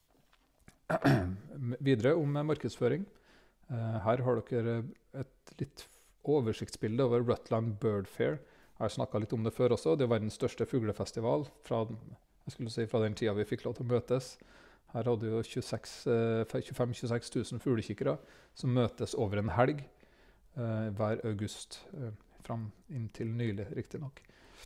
Videre om markedsføring. Eh, her har dere et litt oversiktsbilde over Rutland Bird Fair. Jeg har snakket litt om det før også. Det er verdens største fuglefestival fra Jeg skulle si fra den tida vi fikk lov til å møtes. Her hadde jo tjuefem til tjueseks tusen fuglekikkere som møtes over en helg eh, hver august, eh, fram inntil nylig, riktig nok.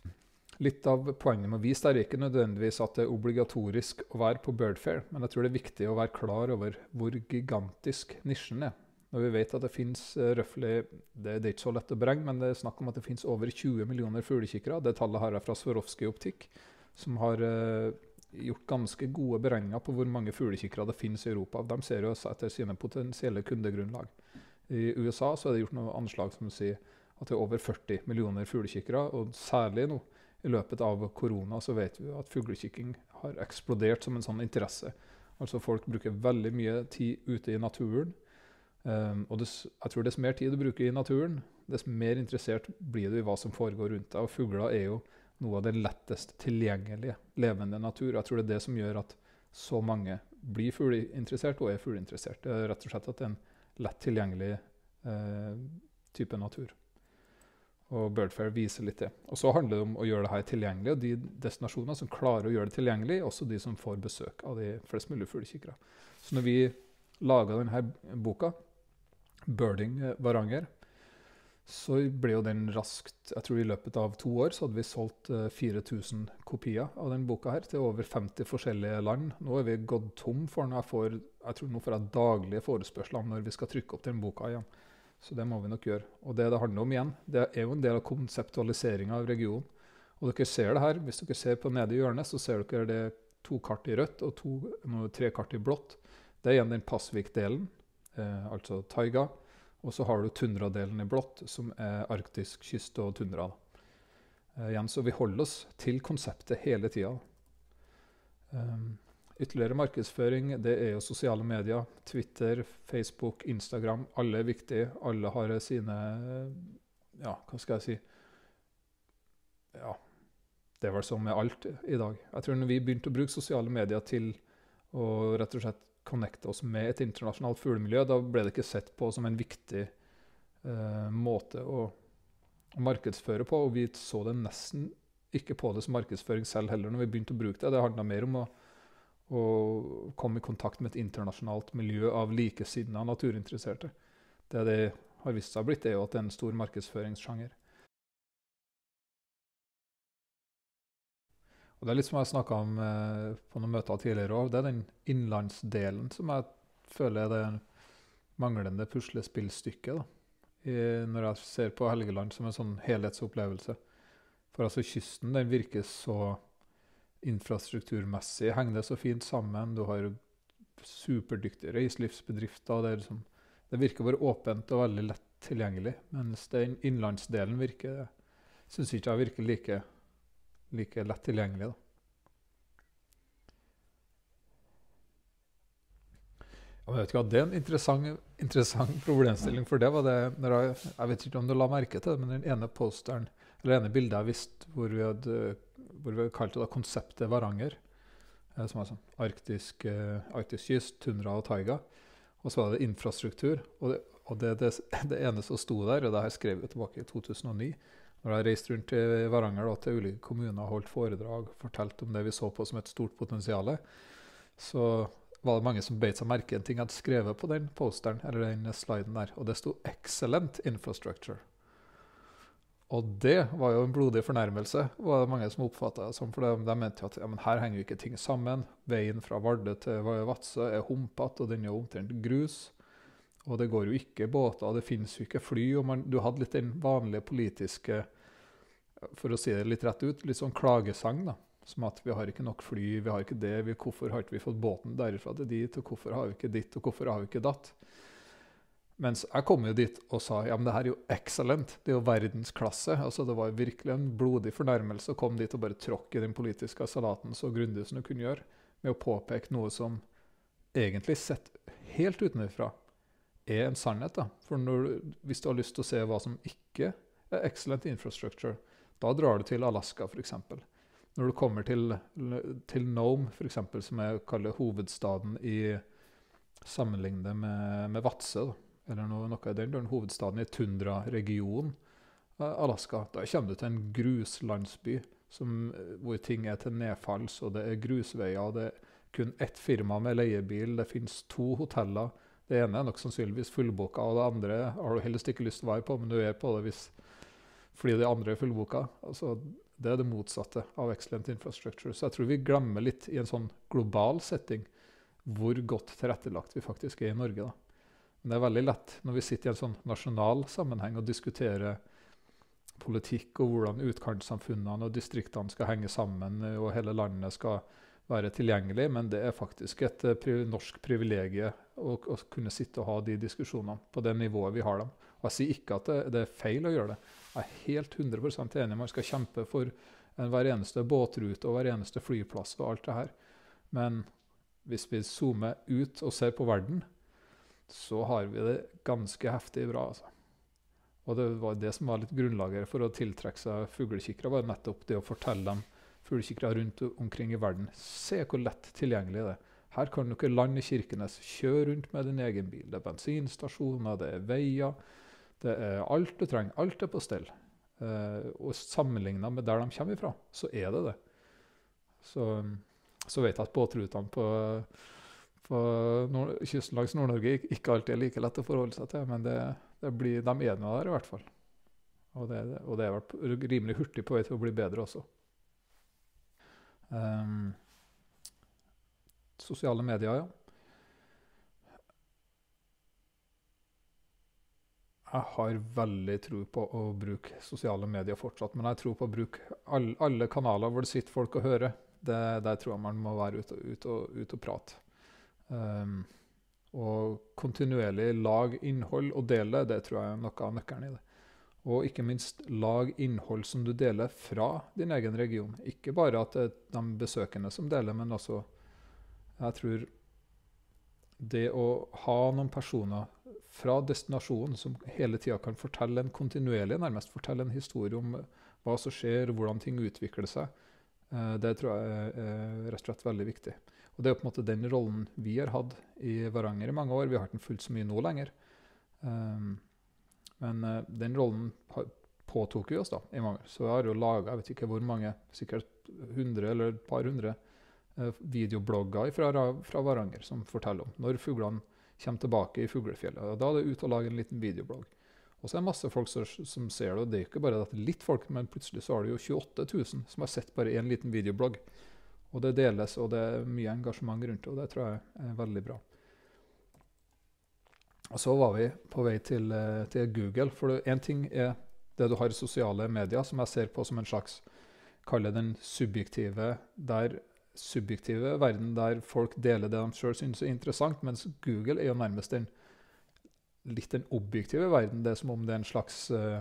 Litt av poenget med å vise der er ikke nødvendigvis at det er obligatorisk å være på Bird Fair, men jeg tror det er viktig å være klar over hvor gigantisk nisjen er. Når vi vet at det finnes uh, røffelig, det, det er ikke så lett å beregne, men det er snakk om at det finnes over tjue millioner fuglekikkere. Det tallet har jeg fra Swarovski Optikk, som har uh, gjort ganske gode beregninger på hvor mange fuglekikkere det finnes i Europa. De ser jo etter sine potensielle kundegrunnlag. I U S A så er det gjort noen anslag som sier at det er over førti millioner fuglekikkere, og særlig nå i løpet av korona så vet vi at fuglekikking har eksplodert som en sånn interesse. Altså folk bruker veldig mye tid ute i naturen, um, og dess, jeg tror dess mer tid du bruker i naturen, dess mer interessert blir du i hva som foregår rundt deg. Og fugler er jo noe av det lettest tilgjengelige levende natur. Jeg tror det er det som gjør at så mange blir fugleinteressert og er fugleinteressert. Det er rett og slett at det er en lett tilgjengelig eh, type natur. Og Bird Fair viser litt det. Og så handler det om å gjøre det her tilgjengelig, og de destinasjoner som klarer å gjøre det tilgjengelig, også de som får besøk av de flest mulig fuglekikkere. Så når vi laget denne boka, Birding Varanger, så ble jo den raskt, jeg tror i løpet av to år, så hadde vi solgt uh, fire tusen kopier av den boka her til over femti forskjellige land. Nå er vi gått tom for den. Jeg, får, jeg tror nå får jeg daglige forespørsler om når vi skal trykke opp den boka igjen. Så det må vi nok gjøre. Og det det handler om igjen, det er jo en del av konseptualiseringen av regionen. Og dere ser det her, hvis dere ser på nede i hjørnet, så ser dere det to kart i rødt og to, no, tre kart i blått. Det er igjen den Pasvik-delen, eh, altså taiga. Og så har du tundradelen i blått, som er arktisk kyst og tundra. Uh, igjen, så vi holder oss til konseptet hele tiden. Um, ytterligere markedsføring, det er jo sosiale medier. Twitter, Facebook, Instagram, alle er viktige. Alle har sine, ja, hva skal jeg si? Ja, det er vel som med alt i dag. Jeg tror når vi begynte å bruke sosiale medier til å rett og slett connecte oss med et internasjonalt fuglemiljø, da ble det ikke sett på som en viktig uh, måte å, å markedsføre på, og vi så det nesten ikke på det som markedsføring selv heller når vi begynte å bruke det. Det handlet mer om å, å komme i kontakt med et internasjonalt miljø av likesinnede naturinteresserte. Det er det har vist seg blitt, er jo at det er en stor markedsføringssjanger. Og det er litt som jeg snakket om eh, på noen møter tidligere også, det er den innlandsdelen som jeg føler er det manglende puslespillstykket da. I, når jeg ser på Helgeland som en sånn helhetsopplevelse. For altså kysten, den virker så infrastrukturmessig, henger det så fint sammen, du har superdyktige reiselivsbedrifter, det, er liksom, det virker å være åpent og veldig lett tilgjengelig, mens den innlandsdelen virker, synes ikke jeg virker like, like lett tilgjengelig da. Jeg vet ikke hva, det er en interessant, interessant problemstilling, for det var det, når jeg, jeg vet ikke om du la merke til det, men den ene posteren, eller ene bildet jeg visste, hvor vi hadde, hvor vi hadde kalt det da, konseptet Varanger, eh, som er sånn arktisk, eh, arktisk kyst, tundra og taiga, og så var det infrastruktur, og det, og det, det, det ene som sto der, og det har jeg skrevet tilbake i to tusen og ni, når jeg reiste rundt til Varanger da, til ulike kommuner, holdt foredrag, fortalt om det vi så på som et stort potensiale, så var det mange som beit seg merke en ting jeg hadde skrevet på den posteren, eller den sliden der, og det stod «Excellent Infrastructure». Og det var jo en blodig fornærmelse, var det mange som oppfattet det som, for de, de mente at ja, men her henger jo ikke ting sammen. Veien fra Vardø til Vadsø er humpet, og den er omtrent grus. Og det går jo ikke båter, det finnes jo ikke fly, og man, du hadde litt den vanlige politiske, for å si det litt rett ut, litt sånn klagesang da. Som at vi har ikke nok fly, vi har ikke det, vi, hvorfor har ikke vi fått båten derifra til dit, og hvorfor har vi ikke ditt, og hvorfor har vi ikke datt. Mens jeg kom jo dit og sa, ja, men det her er jo excellent, det er jo verdensklasse. Altså det var virkelig en blodig fornærmelse å komme dit og bare tråkke i den politiske salaten så grundig som du kunne gjøre, med å påpeke noe som egentlig sett helt utenfra er en sannhet da. For når, hvis du har lyst til å se hva som ikke er excellent infrastructure, da drar du til Alaska for eksempel. Når du kommer til, til Nome, for eksempel, som jeg kaller hovedstaden i sammenlignet med, med Vadsø, da, eller noe, noe i den, den hovedstaden i Tundra-regionen, Alaska, da kommer du til en gruslandsby, som, hvor ting er til nedfalls, og det er grusveier, og det er kun ett firma med leiebil, det finnes to hoteller, det ene er nok sannsynligvis fullboka, og det andre har du helst ikke lyst til å være på, men du er på det hvis, fordi det andre er fullboka. Altså, det er det motsatte av excellent infrastructure. Så jeg tror vi glemmer litt i en sånn global setting hvor godt tilrettelagt vi faktisk er i Norge da. Men det er veldig lett når vi sitter i en sånn nasjonal sammenheng og diskuterer politikk og hvordan utkantsamfunnene og distriktene skal henge sammen og hele landet skal være tilgjengelig, men det er faktisk et pri norsk privilegie å, å kunne sitte og ha de diskusjonene på det nivået vi har dem. Og jeg sier ikke at det, det er feil å gjøre det. Jeg er helt hundre prosent enig, man skal kjempe for en hver eneste båtrute og hver eneste flyplass og alt det her. Men hvis vi zoomer ut og ser på verden, så har vi det ganske heftig bra. Altså. Og det var det som var litt grunnlaget for å tiltrekke seg fuglekikkere, var nettopp det å fortelle dem fuglekikkere rundt omkring i verden. Se hvor lett tilgjengelig det er. Her kan dere lande i Kirkenes, kjøre rundt med din egen bil. Det er bensinstasjoner, det er veier, det er alt du trenger, alt er på stell. Uh, og sammenlignet med der de kommer ifra, så er det det. Så, så vet jeg at båtrutene på, på nord kysten langs Nord-Norge ikke alltid er like lett å forholde seg til, men det, det blir, de er noe der i hvert fall. Og det, og det er rimelig hurtig på vei til å bli bedre også. Um, sosiale medier, ja. Jeg har veldig tro på å bruke sosiale medier fortsatt, men jeg tror på å bruke alle, alle kanaler hvor det sitter folk og hører. Det, der tror jeg man må være ute, ute, og, ute og prate. Um, og kontinuerlig lag innhold og dele, det tror jeg er noe av nøkkelen i det. Og ikke minst lag innhold som du deler fra din egen region. Ikke bare at det er de besøkende som deler, men også, jeg tror, det å ha noen personer fra destinasjonen som hele tiden kan fortelle en kontinuerlig, nærmest fortelle en historie om hva som skjer, hvordan ting utvikler seg, det tror jeg er rett og slett veldig viktig. Og det er på en måte den rollen vi har hatt i Varanger i mange år. Vi har ikke fullt så mye nå lenger. Men den rollen påtok vi oss da i mange år. Så jeg har jo laget, jeg vet ikke hvor mange, sikkert hundre eller et par hundre videoblogger fra, fra Varanger som forteller om når fuglene kommer tilbake i Fuglefjellet. Og da er det ut og lage en liten videoblogg. Og så er det masse folk som, som ser det, og det er jo ikke bare at det er litt folk, men plutselig så har det jo tjueåtte tusen som har sett bare en liten videoblogg. Og det deles, og det er mye engasjement rundt det, og det tror jeg er veldig bra. Og så var vi på vei til, til Google, for en ting er det du har i sosiale medier, som jeg ser på som en slags, kaller den subjektive, der subjektive verden, der folk deler det de selv synes er interessant, mens Google er jo nærmest den, litt den objektive verden. Det er som om det er en slags uh,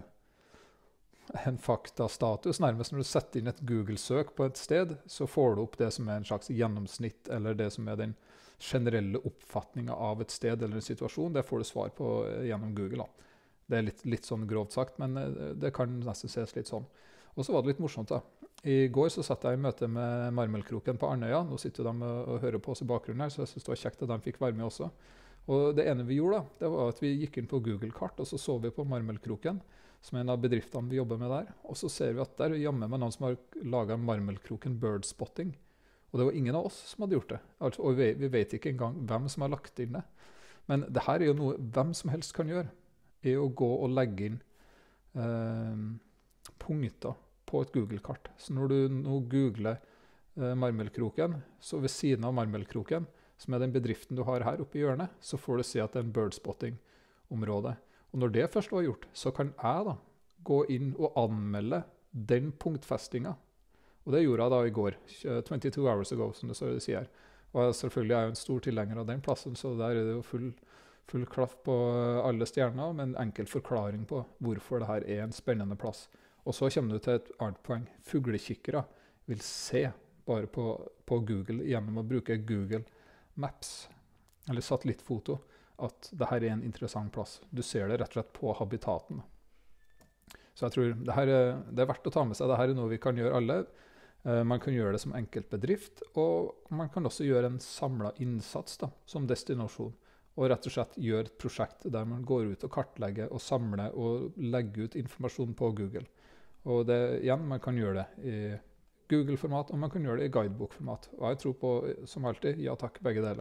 en faktastatus, nærmest når du setter inn et Google-søk på et sted, så får du opp det som er en slags gjennomsnitt, eller det som er den generelle oppfatningen av et sted eller en situasjon. Det får du svar på gjennom Google. Da. Det er litt, litt sånn grovt sagt, men det kan nesten ses litt sånn. Og så var det litt morsomt da. I går så satt jeg i møte med Marmelkroken på Arnøya. Nå sitter de og hører på oss i bakgrunnen her, så jeg synes det var kjekt at de fikk være med også. Og det ene vi gjorde da, det var at vi gikk inn på Google-kart, og så så vi på Marmelkroken, som er en av bedriftene vi jobber med der. Og så ser vi at der er jammen med noen som har laget Marmelkroken birdspotting. Og det var ingen av oss som hadde gjort det. Altså, og vi, vi vet ikke engang hvem som har lagt inn det. Men det her er jo noe hvem som helst kan gjøre, er å gå og legge inn eh, punkter på et Google-kart. Så når du nå googler eh, Marmelkroken, så ved siden av Marmelkroken, som er den bedriften du har her oppe i hjørnet, så får du se at det er en birdspotting-område. Og når det først var gjort, så kan jeg da gå inn og anmelde den punktfestingen. Og det gjorde jeg da i går, twenty-two hours ago, som det sier her. Og selvfølgelig er jeg en stor tilhenger av den plassen, så der er det jo full, full klaff på alle stjerner, med en enkel forklaring på hvorfor det her er en spennende plass. Og så kommer du til et annet poeng. Fuglekikkere vil se bare på, på Google gjennom å bruke Google Maps, eller satellittfoto, at det her er en interessant plass. Du ser det rett og slett på habitaten. Så jeg tror det, her er, det er verdt å ta med seg. Dette er noe vi kan gjøre alle. Uh, man kan gjøre det som enkeltbedrift, og man kan også gjøre en samlet innsats da, som destinasjon. Og rett og slett gjøre et prosjekt der man går ut og kartlegger og samler og legger ut informasjon på Google. Og det, igjen, man kan gjøre det i Google-format, og man kan gjøre det i guidebok-format. Og jeg tror på, som alltid, ja takk, begge deler.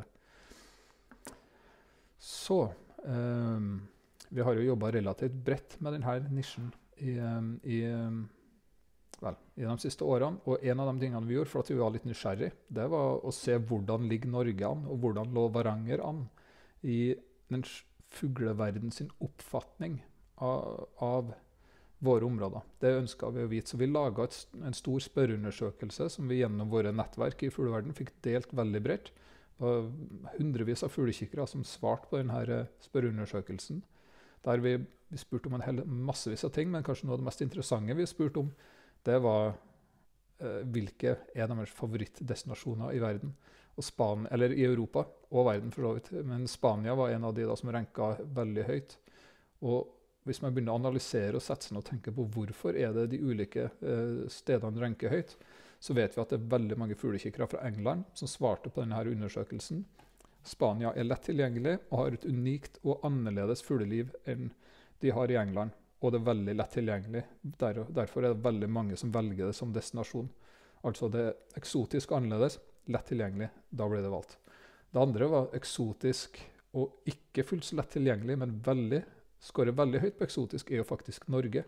Så, um, vi har jo jobbet relativt bredt med denne nisjen i, um, i, um, vel, i de siste årene. Og en av de tingene vi gjorde, for at vi var litt nysgjerrig, det var å se hvordan ligger Norge an, og hvordan lå Varanger an i den fugleverden sin oppfatning av, av våre områder. Det ønsket vi å vite. Så vi laget et, en stor spørreundersøkelse som vi gjennom våre nettverk i fugleverden fikk delt veldig bredt. Og hundrevis av fuglekikkere som svarte på denne spørreundersøkelsen. Der vi, vi spurte om en hel massevis av ting, men kanskje noe av det mest interessante vi spurte om, det var eh, hvilke er deres favorittdestinasjoner i verden. Og Span, eller i Europa og verden for så vidt. Men Spania var en av de da, som ranket veldig høyt. Og hvis man begynner å analysere og sette seg ned og tenke på hvorfor er det de ulike eh, stedene ranker høyt, så vet vi at det er veldig mange fuglekikkere fra England som svarte på denne undersøkelsen. Spania er lett tilgjengelig og har et unikt og annerledes fugleliv enn de har i England. Og det er veldig lett tilgjengelig. Der, derfor er det veldig mange som velger det som destinasjon. Altså det er eksotisk og annerledes, lett tilgjengelig. Da blir det valgt. Det andre var eksotisk og ikke fullt så lett tilgjengelig, men veldig skårer veldig høyt på eksotisk, er jo faktisk Norge.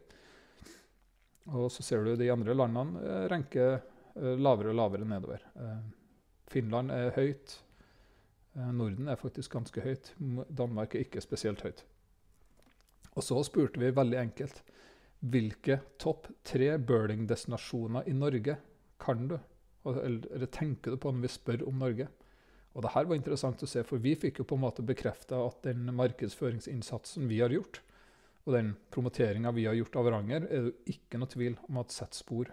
Og så ser du de andre landene eh, ranker eh, lavere og lavere nedover. Eh, Finland er høyt. Eh, Norden er faktisk ganske høyt. Danmark er ikke spesielt høyt. Og så spurte vi veldig enkelt, hvilke topp tre birding-destinasjoner i Norge kan du? Eller tenker du på når vi spør om Norge? Og det her var interessant å se, for vi fikk jo på en måte bekreftet at den markedsføringsinnsatsen vi har gjort, og den promoteringen vi har gjort av Varanger, er det ikke noe tvil om at sett spor.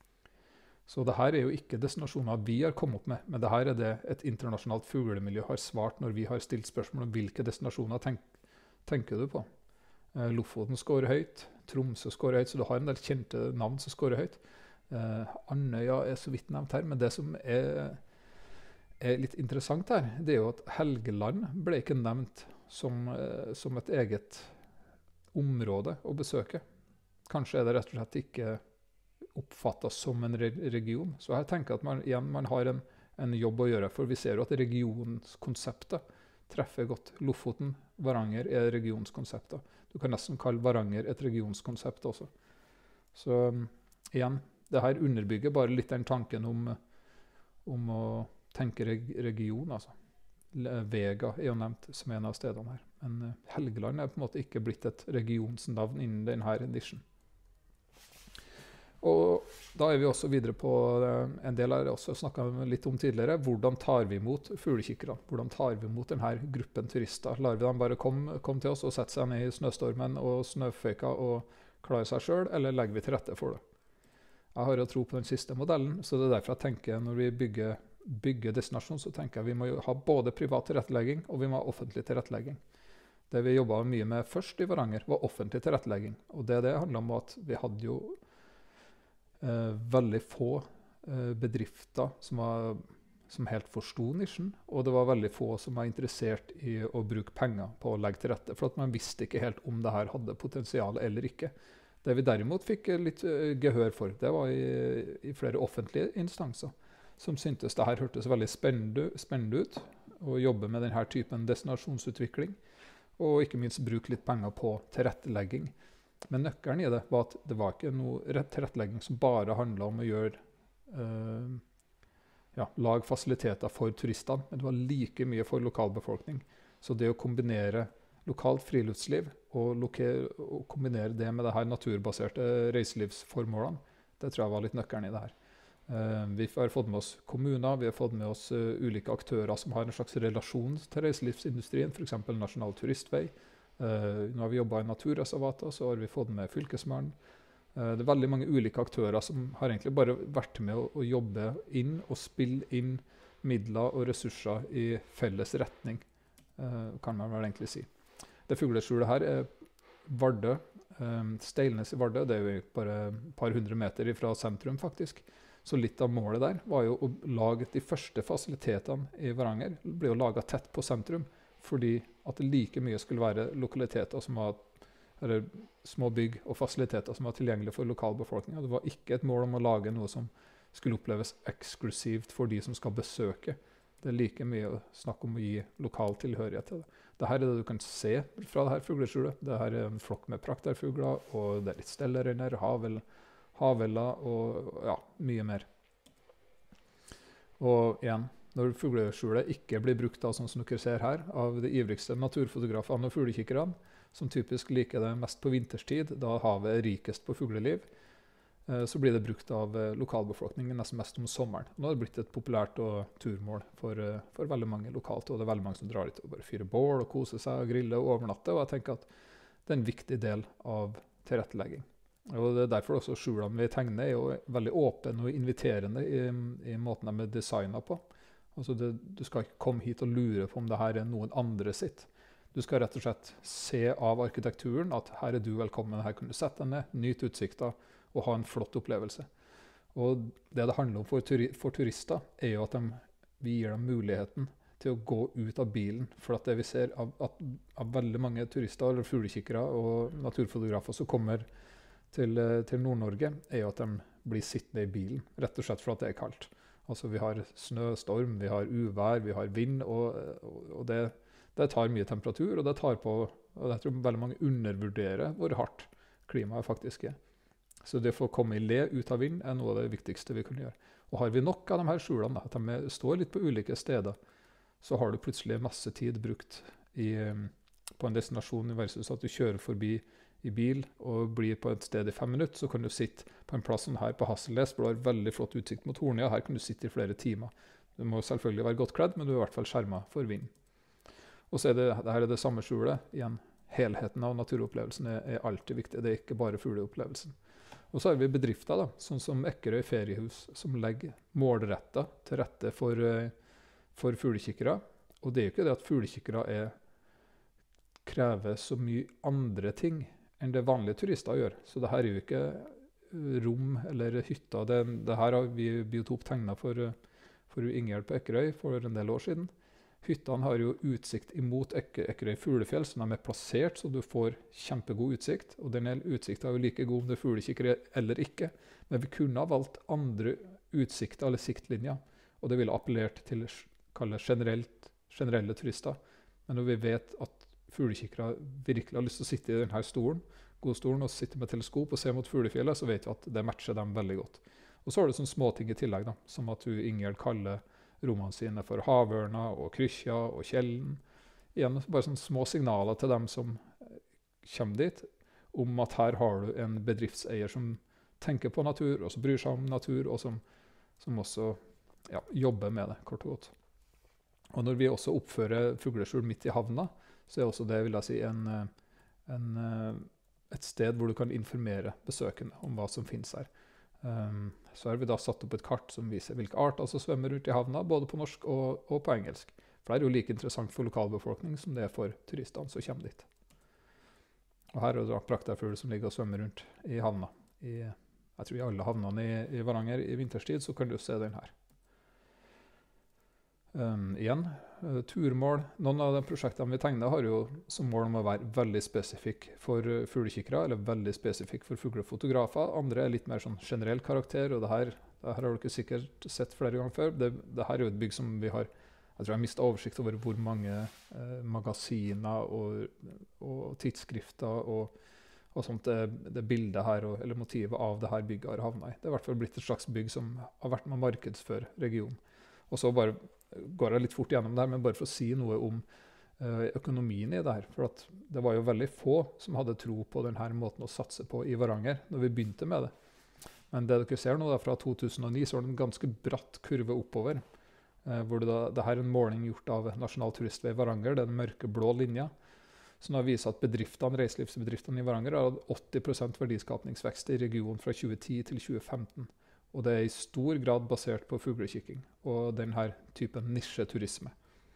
Så det her er jo ikke destinasjoner vi har kommet opp med, men det her er det et internasjonalt fuglemiljø har svart når vi har stilt spørsmål om hvilke destinasjoner tenk, tenker du på. Eh, Lofoten skårer høyt, Tromsø skårer høyt, så du har en del kjente navn som skårer høyt. Eh, Andøya er så vidt nevnt her, men det som er er litt interessant her, det er jo at Helgeland ble ikke nevnt som, eh, som et eget område å besøke. Kanskje er det rett og slett ikke oppfattet som en re region. Så jeg tenker at man, igjen, man har en, en jobb å gjøre, for vi ser jo at regionskonseptet, treffer godt. Lofoten, Varanger er regionskonsepter. Du kan nesten kalle Varanger et regionskonsept også. Så um, igjen, det her underbygger bare litt den tanken om, om å tenke reg region, altså. Vega er jo nevnt som en av stedene her. Men uh, Helgeland er på en måte ikke blitt et regionsnavn innen denne nisjen. Og da er vi også videre på uh, en del har jeg også snakket litt om tidligere. Hvordan tar vi imot fuglekikkerne? Hvordan tar vi imot denne gruppen turister? Lar vi dem bare komme, komme til oss og sette seg ned i snøstormen og snøføyka og klare seg selv, eller legger vi til rette for det? Jeg har jo tro på den siste modellen, så det er derfor jeg tenker når vi bygger, bygger destinasjon, så tenker jeg vi må ha både privat tilrettelegging og vi må ha offentlig tilrettelegging. Det vi jobbet mye med først i Varanger var offentlig tilrettelegging, og det, det handler om at vi hadde jo eh, veldig få eh, bedrifter som, var, som helt forstod nisjen, og det var veldig få som var interessert i å bruke penger på å legge til rette, for at man visste ikke helt om det her hadde potensial eller ikke. Det vi derimot fikk litt uh, gehør for, det var i, i flere offentlige instanser, som syntes det her hørtes veldig spennende, spennende ut, å jobbe med denne typen destinasjonsutvikling, og ikke minst bruke litt penger på tilrettelegging. Men nøkkelen i det var at det var ikke noe tilrettelegging som bare handlet om å gjøre, uh, ja, lage fasiliteter for turistene, men det var like mye for lokalbefolkning. Så det å kombinere lokalt friluftsliv og, og kombinere det med det her naturbaserte reiselivsformålene, det tror jeg var litt nøkkelen i det her. Uh, vi har fått med oss kommuner, vi har fått med oss uh, ulike aktører som har en slags relasjon til reiselivsindustrien, for eksempel Nasjonal Turistvei. Uh, nå har vi jobbet i naturreservater, så har vi fått med fylkesmannen. Uh, det er veldig mange ulike aktører som har egentlig bare vært med å, å jobbe inn og spille inn midler og ressurser i felles retning, uh, kan man vel egentlig si. Det fugleskjulet her er Vardø, um, Steilnes i Vardø, det er jo bare et par hundre meter fra sentrum faktisk. Så litt av målet der var jo å lage de første fasilitetene i Varanger, ble jo laget tett på sentrum, fordi at det like mye skulle være lokaliteter som var, eller små bygg og fasiliteter som var tilgjengelige for lokalbefolkningen. Det var ikke et mål om å lage noe som skulle oppleves eksklusivt for de som skal besøke. Det er like mye snakk om å gi lokal tilhørighet til det. Dette er det du kan se fra dette fugleskjulet. Dette er en flokk med prakterfugler, og det er litt stellerøyner, havel, haveller og ja, mye mer. Og igjen, når fugleskjulet ikke blir brukt da, sånn som dere ser her, av de ivrigste naturfotografene og fuglekikkerne, som typisk liker det mest på vinterstid, da havet er rikest på fugleliv, så blir det brukt av lokalbefolkningen nesten mest om sommeren. Nå har det blitt et populært og turmål for, for veldig mange lokalt, og det er veldig mange som drar dit og bare fyrer bål og koser seg og griller og overnatter, og jeg tenker at det er en viktig del av tilrettelegging. Og det er derfor også skjulene vi tegner er jo veldig åpne og inviterende i, i måten de er designet på. Altså det, du skal ikke komme hit og lure på om det her er noen andre sitt. Du skal rett og slett se av arkitekturen at her er du velkommen, her kan du sette deg ned, nyte utsikter, og ha en flott opplevelse. Og det det handler om for, turi for turister er jo at de, vi gir dem muligheten til å gå ut av bilen. For at det vi ser av, at, av veldig mange turister, eller fuglekikkere og naturfotografer som kommer til, til Nord-Norge, er jo at de blir sittende i bilen, rett og slett for at det er kaldt. Altså vi har snø, storm, vi har uvær, vi har vind, og, og det, det tar mye temperatur, og det tar på, og jeg tror veldig mange undervurderer hvor hardt klimaet faktisk er. Så det å få komme i le ut av vind er noe av det viktigste vi kan gjøre. Og har vi nok av de her skjulene, at de står litt på ulike steder, så har du plutselig masse tid brukt i, på en destinasjon versus at du kjører forbi i bil og blir på et sted i fem minutter, så kan du sitte på en plass som her på Hasselnes, hvor du har veldig flott utsikt mot Hornøya. Her kan du sitte i flere timer. Du må selvfølgelig være godt kledd, men du er i hvert fall skjermet for vind. Og så er det, det her er det samme skjulet. Igjen, helheten av naturopplevelsen er, er alltid viktig. Det er ikke bare fugleopplevelsen. Og så har vi bedrifter, da, sånn som Ekkerøy Feriehus, som legger målrettet til rette for, for fuglekikkere. Og det er jo ikke det at fuglekikkere er, krever så mye andre ting enn det vanlige turister gjør. Så det her er jo ikke rom eller hytter. Det, det her har vi biotop tegnet for, for Ingjerd på Ekkerøy for en del år siden. Hyttene har jo utsikt imot Ekkerøy fuglefjell, som de er plassert, så du får kjempegod utsikt. Og den utsikten er jo like god om det er fuglekikkere eller ikke. Men vi kunne ha valgt andre utsikter eller siktlinjer, og det ville appellert til generelt, generelle turister. Men når vi vet at fuglekikkere virkelig har lyst til å sitte i denne stolen, godstolen, og sitte med teleskop og se mot fuglefjellet, så vet vi at det matcher dem veldig godt. Og så har du sånne småting i tillegg, da, som at du Ingjerd kaller rommene sine for havørna og krykkja og kjellen. Igjen bare sånne små signaler til dem som kommer dit, om at her har du en bedriftseier som tenker på natur, og som bryr seg om natur, og som, som også ja, jobber med det, kort og godt. Og når vi også oppfører fugleskjul midt i havna, så er også det, vil jeg si, en, en, et sted hvor du kan informere besøkende om hva som finnes her. Um, så har vi da satt opp et kart som viser hvilke arter som svømmer rundt i havna, både på norsk og, og på engelsk. For det er jo like interessant for lokalbefolkning som det er for turistene som kommer dit. Og her er det da praktefugler som ligger og svømmer rundt i havna. I, jeg tror i alle havnene i, i Varanger i vinterstid så kan du se den her. Um, igjen, uh, turmål. Noen av de prosjektene vi tegner har jo som mål om å være veldig spesifikk for uh, fuglekikkere, eller veldig spesifikk for fuglefotografer. Andre er litt mer sånn generell karakter, og det her, det her har dere sikkert sett flere ganger før. Det, det her er jo et bygg som vi har, jeg tror jeg mistet oversikt over hvor mange uh, magasiner og, og tidsskrifter og, og sånt det, det bildet her, og, eller motivet av det her bygget har havnet i. Det er i hvert fall blitt et slags bygg som har vært med å markedsføre regionen. Og så bare går jeg litt fort gjennom det her, men bare for å si noe om uh, økonomien i det her. For at det var jo veldig få som hadde tro på denne måten å satse på i Varanger når vi begynte med det. Men det dere ser nå da, fra to tusen og ni, så er det en ganske bratt kurve oppover. Uh, hvor det, da, det her er en måling gjort av Nasjonal Turistvei Varanger, det er den mørkeblå linja, som da viser at bedriftene, reiselivsbedriftene i Varanger har hatt åtti prosent verdiskapningsvekst i regionen fra tjue ti til tjue femten. Og det er i stor grad basert på fuglekikking og denne typen nisjeturisme.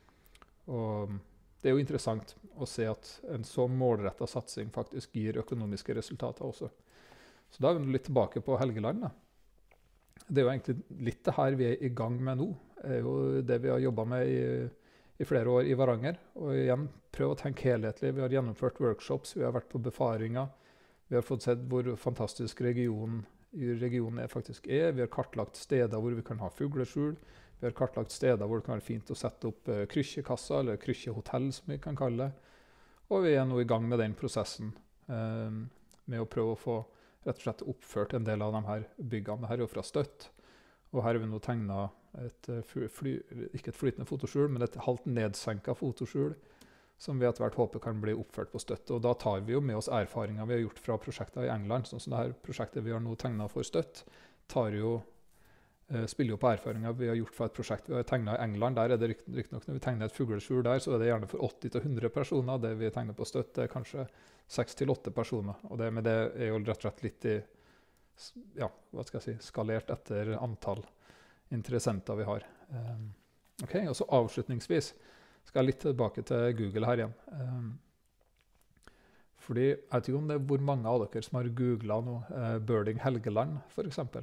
Og det er jo interessant å se at en så målrettet satsing faktisk gir økonomiske resultater også. Så da er vi litt tilbake på Helgeland. Da. Det er jo egentlig litt det her vi er i gang med nå. Det er jo det vi har jobbet med i, i flere år i Varanger. Og igjen, prøv å tenke helhetlig. Vi har gjennomført workshops, vi har vært på befaringer. Vi har fått sett hvor fantastisk regionen i regionen er faktisk er. Vi har kartlagt steder hvor vi kan ha fugleskjul. Vi har kartlagt steder hvor det kan være fint å sette opp uh, krykkekasser, eller krykkehotell som vi kan kalle det. Og vi er nå i gang med den prosessen uh, med å prøve å få rett og slett oppført en del av de her byggene. Dette er jo fra Støtt, og her har vi nå tegnet et, uh, fly, ikke et flytende fotoskjul, men et halvt nedsenket fotoskjul, som vi etter hvert håper kan bli oppført på Støtt. Og da tar vi jo med oss erfaringer vi har gjort fra prosjekter i England, sånn som det her prosjektet vi har nå tegnet for Støtt, tar jo, eh, spiller jo på erfaringer vi har gjort fra et prosjekt vi har tegnet i England. Der er det riktig nok, når vi tegner et fugleskjul der, så er det gjerne for åtti til hundre personer. Det vi tegner på Støtt, det er kanskje seks til åtte personer. Og det, men det er jo rett og slett litt i, ja, hva skal jeg si, skalert etter antall interessenter vi har. Um, ok, og så avslutningsvis skal jeg litt tilbake til Google her igjen. Um, fordi jeg vet ikke om det er hvor mange av dere som har googlet nå, uh, Birding Helgeland, for eksempel.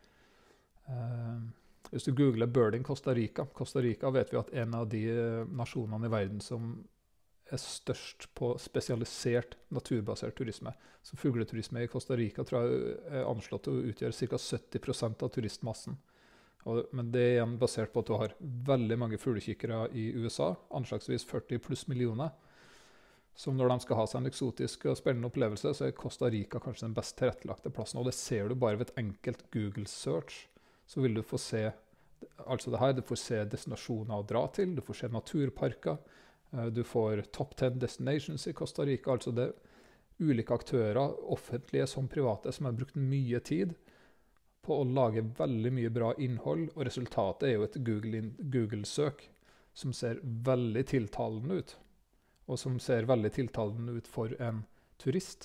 Uh, hvis du googler Birding Costa Rica, Costa Rica vet vi at en av de uh, nasjonene i verden som er størst på spesialisert naturbasert turisme. Så fugleturisme i Costa Rica tror jeg er anslått å utgjøre ca. sytti prosent av turistmassen. Og, men det er igjen basert på at du har veldig mange fuglekikkere i U S A, anslagsvis førti pluss millioner, som når de skal ha seg en eksotisk og spennende opplevelse, så er Costa Rica kanskje den best tilrettelagte plassen. Og det ser du bare ved et enkelt Google-search, så vil du få se altså det her, du får se destinasjoner å dra til, du får se naturparker, du får top ten destinations i Costa Rica, altså det er ulike aktører, offentlige som private, som har brukt mye tid på å lage veldig mye bra innhold, og resultatet er jo et Google-søk som ser veldig tiltalende ut, og som ser veldig tiltalende ut for en turist.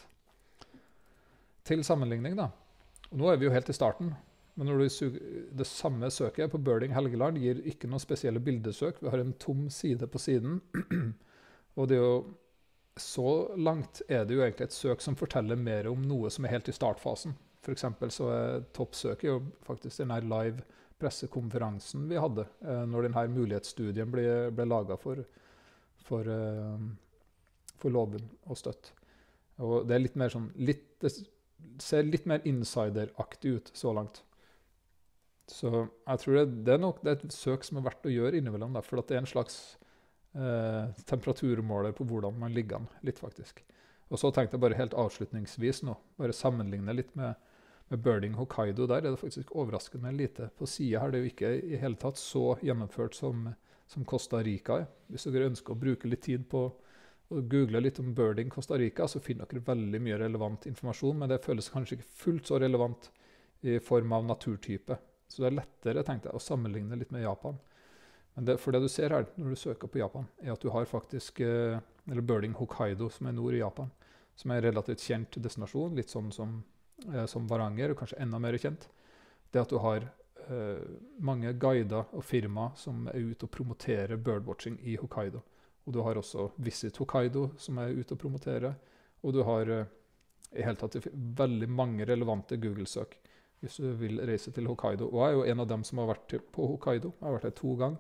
Til sammenligning da, og nå er vi jo helt i starten, men når du suger, det samme søket på Birding Helgeland gir ikke noen spesielle bildesøk, vi har en tom side på siden, og det er jo, så langt er det jo egentlig et søk som forteller mer om noe som er helt i startfasen. For eksempel så er toppsøket jo faktisk den her live pressekonferansen vi hadde eh, når denne mulighetsstudien ble, ble laget for, for, eh, for Loven og Støtt. Og det er litt mer sånn, litt, det ser litt mer insideraktig ut så langt. Så jeg tror det, det er nok det er et søk som er verdt å gjøre innimellom, da, for at det er en slags eh, temperaturmåler på hvordan man ligger an, litt faktisk. Og så tenkte jeg bare helt avslutningsvis nå, bare sammenligne litt med, med Birding Hokkaido. Der er det faktisk overraskende lite. På siden her det er jo ikke i hele tatt så gjennomført som, som Costa Rica er. Hvis dere ønsker å bruke litt tid på å google litt om Birding Costa Rica, så finner dere veldig mye relevant informasjon, men det føles kanskje ikke fullt så relevant i form av naturtype. Så det er lettere, tenkte jeg, å sammenligne litt med Japan. Men det, for det du ser her når du søker på Japan, er at du har faktisk, eh, eller Birding Hokkaido, som er nord i Japan, som er en relativt kjent destinasjon, litt sånn som, eh, som Varanger, og kanskje enda mer kjent. Det at du har eh, mange guider og firma som er ute og promoterer birdwatching i Hokkaido. Og du har også Visit Hokkaido, som er ute og promoterer. Og du har eh, i hele tatt veldig mange relevante Google-søk hvis du vil reise til Hokkaido. Og jeg er jo en av dem som har vært til, på Hokkaido. Jeg har vært der to ganger.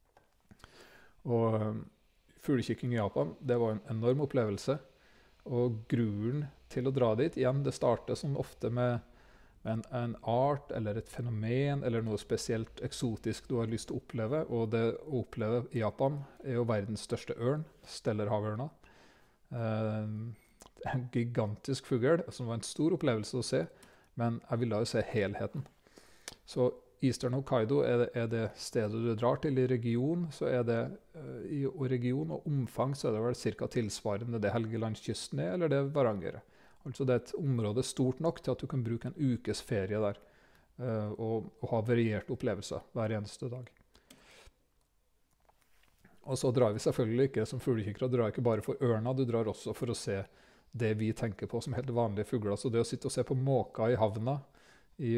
Og um, fuglekikking i Japan, det var en enorm opplevelse. Og grunnen til å dra dit, igjen, det starter som ofte med, med en, en art eller et fenomen eller noe spesielt eksotisk du har lyst til å oppleve. Og det å oppleve i Japan er jo verdens største ørn, stellerhavørna. Eh, en gigantisk fugl, som var en stor opplevelse å se, men jeg ville jo se helheten. Så Eastern Hokkaido er det, er det stedet du drar til. I region, så er det, uh, i og region og omfang så er det vel cirka tilsvarende det Helgelandskysten er, eller det Varanger. Altså det er et område stort nok til at du kan bruke en ukes ferie der, uh, og, og ha varierte opplevelser hver eneste dag. Og så drar vi selvfølgelig ikke, som fuglekikkere, drar ikke bare for ørna, du drar også for å se det vi tenker på som helt vanlige fugler. Så det å sitte og se på måka i havna, I,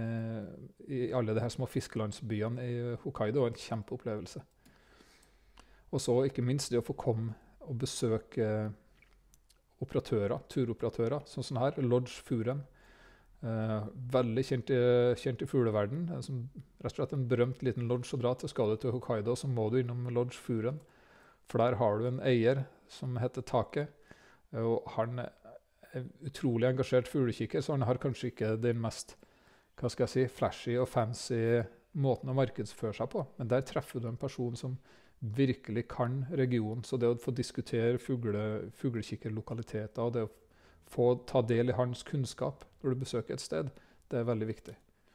i alle de her små fiskelandsbyene i Hokkaido var en kjempeopplevelse. Og så ikke minst det å få komme og besøke operatører, turoperatører, sånn som her, Lodge Furen. Eh, veldig kjent i, kjent i fugleverden. Som, rett og slett en berømt liten lodge å dra til. Skal du til Hokkaido, så må du innom Lodge Furen. For der har du en eier som heter Take. Og han er utrolig engasjert fuglekikker, så han har kanskje ikke den mest hva skal jeg si, flashy og fancy måten å markedsføre seg på. Men der treffer du en person som virkelig kan regionen. Så det å få diskutere fugle, fuglekikkerlokaliteter og det å få ta del i hans kunnskap når du besøker et sted, det er veldig viktig.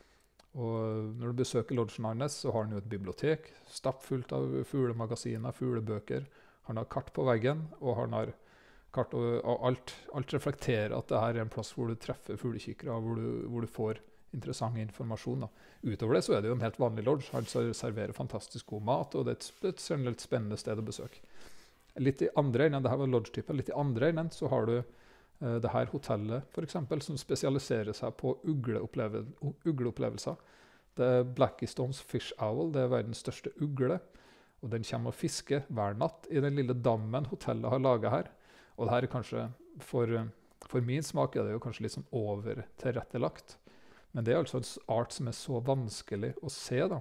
Og når du besøker lodgen hans, så har han jo et bibliotek, stappfullt av fuglemagasiner, fuglebøker. Han har kart på veggen, og han har kart, og, og alt, alt reflekterer at det her er en plass hvor du treffer fuglekikkere, hvor du, hvor du får interessant informasjon. Da. Utover det så er det jo en helt vanlig lodge. Han serverer fantastisk god mat, og det er et, et generelt spennende sted å besøke. Litt i andre enden, det her var lodge-typen, litt i andre enden så har du uh, det her hotellet, for eksempel, som spesialiserer seg på ugleoppleve, ugleopplevelser. Det er Blackistones Fish Owl, det er verdens største ugle, og den kommer og fisker hver natt i den lille dammen hotellet har laget her. Og det her er kanskje, for, for min smak er det jo kanskje litt sånn over tilrettelagt. Men det er altså en art som er så vanskelig å se, da,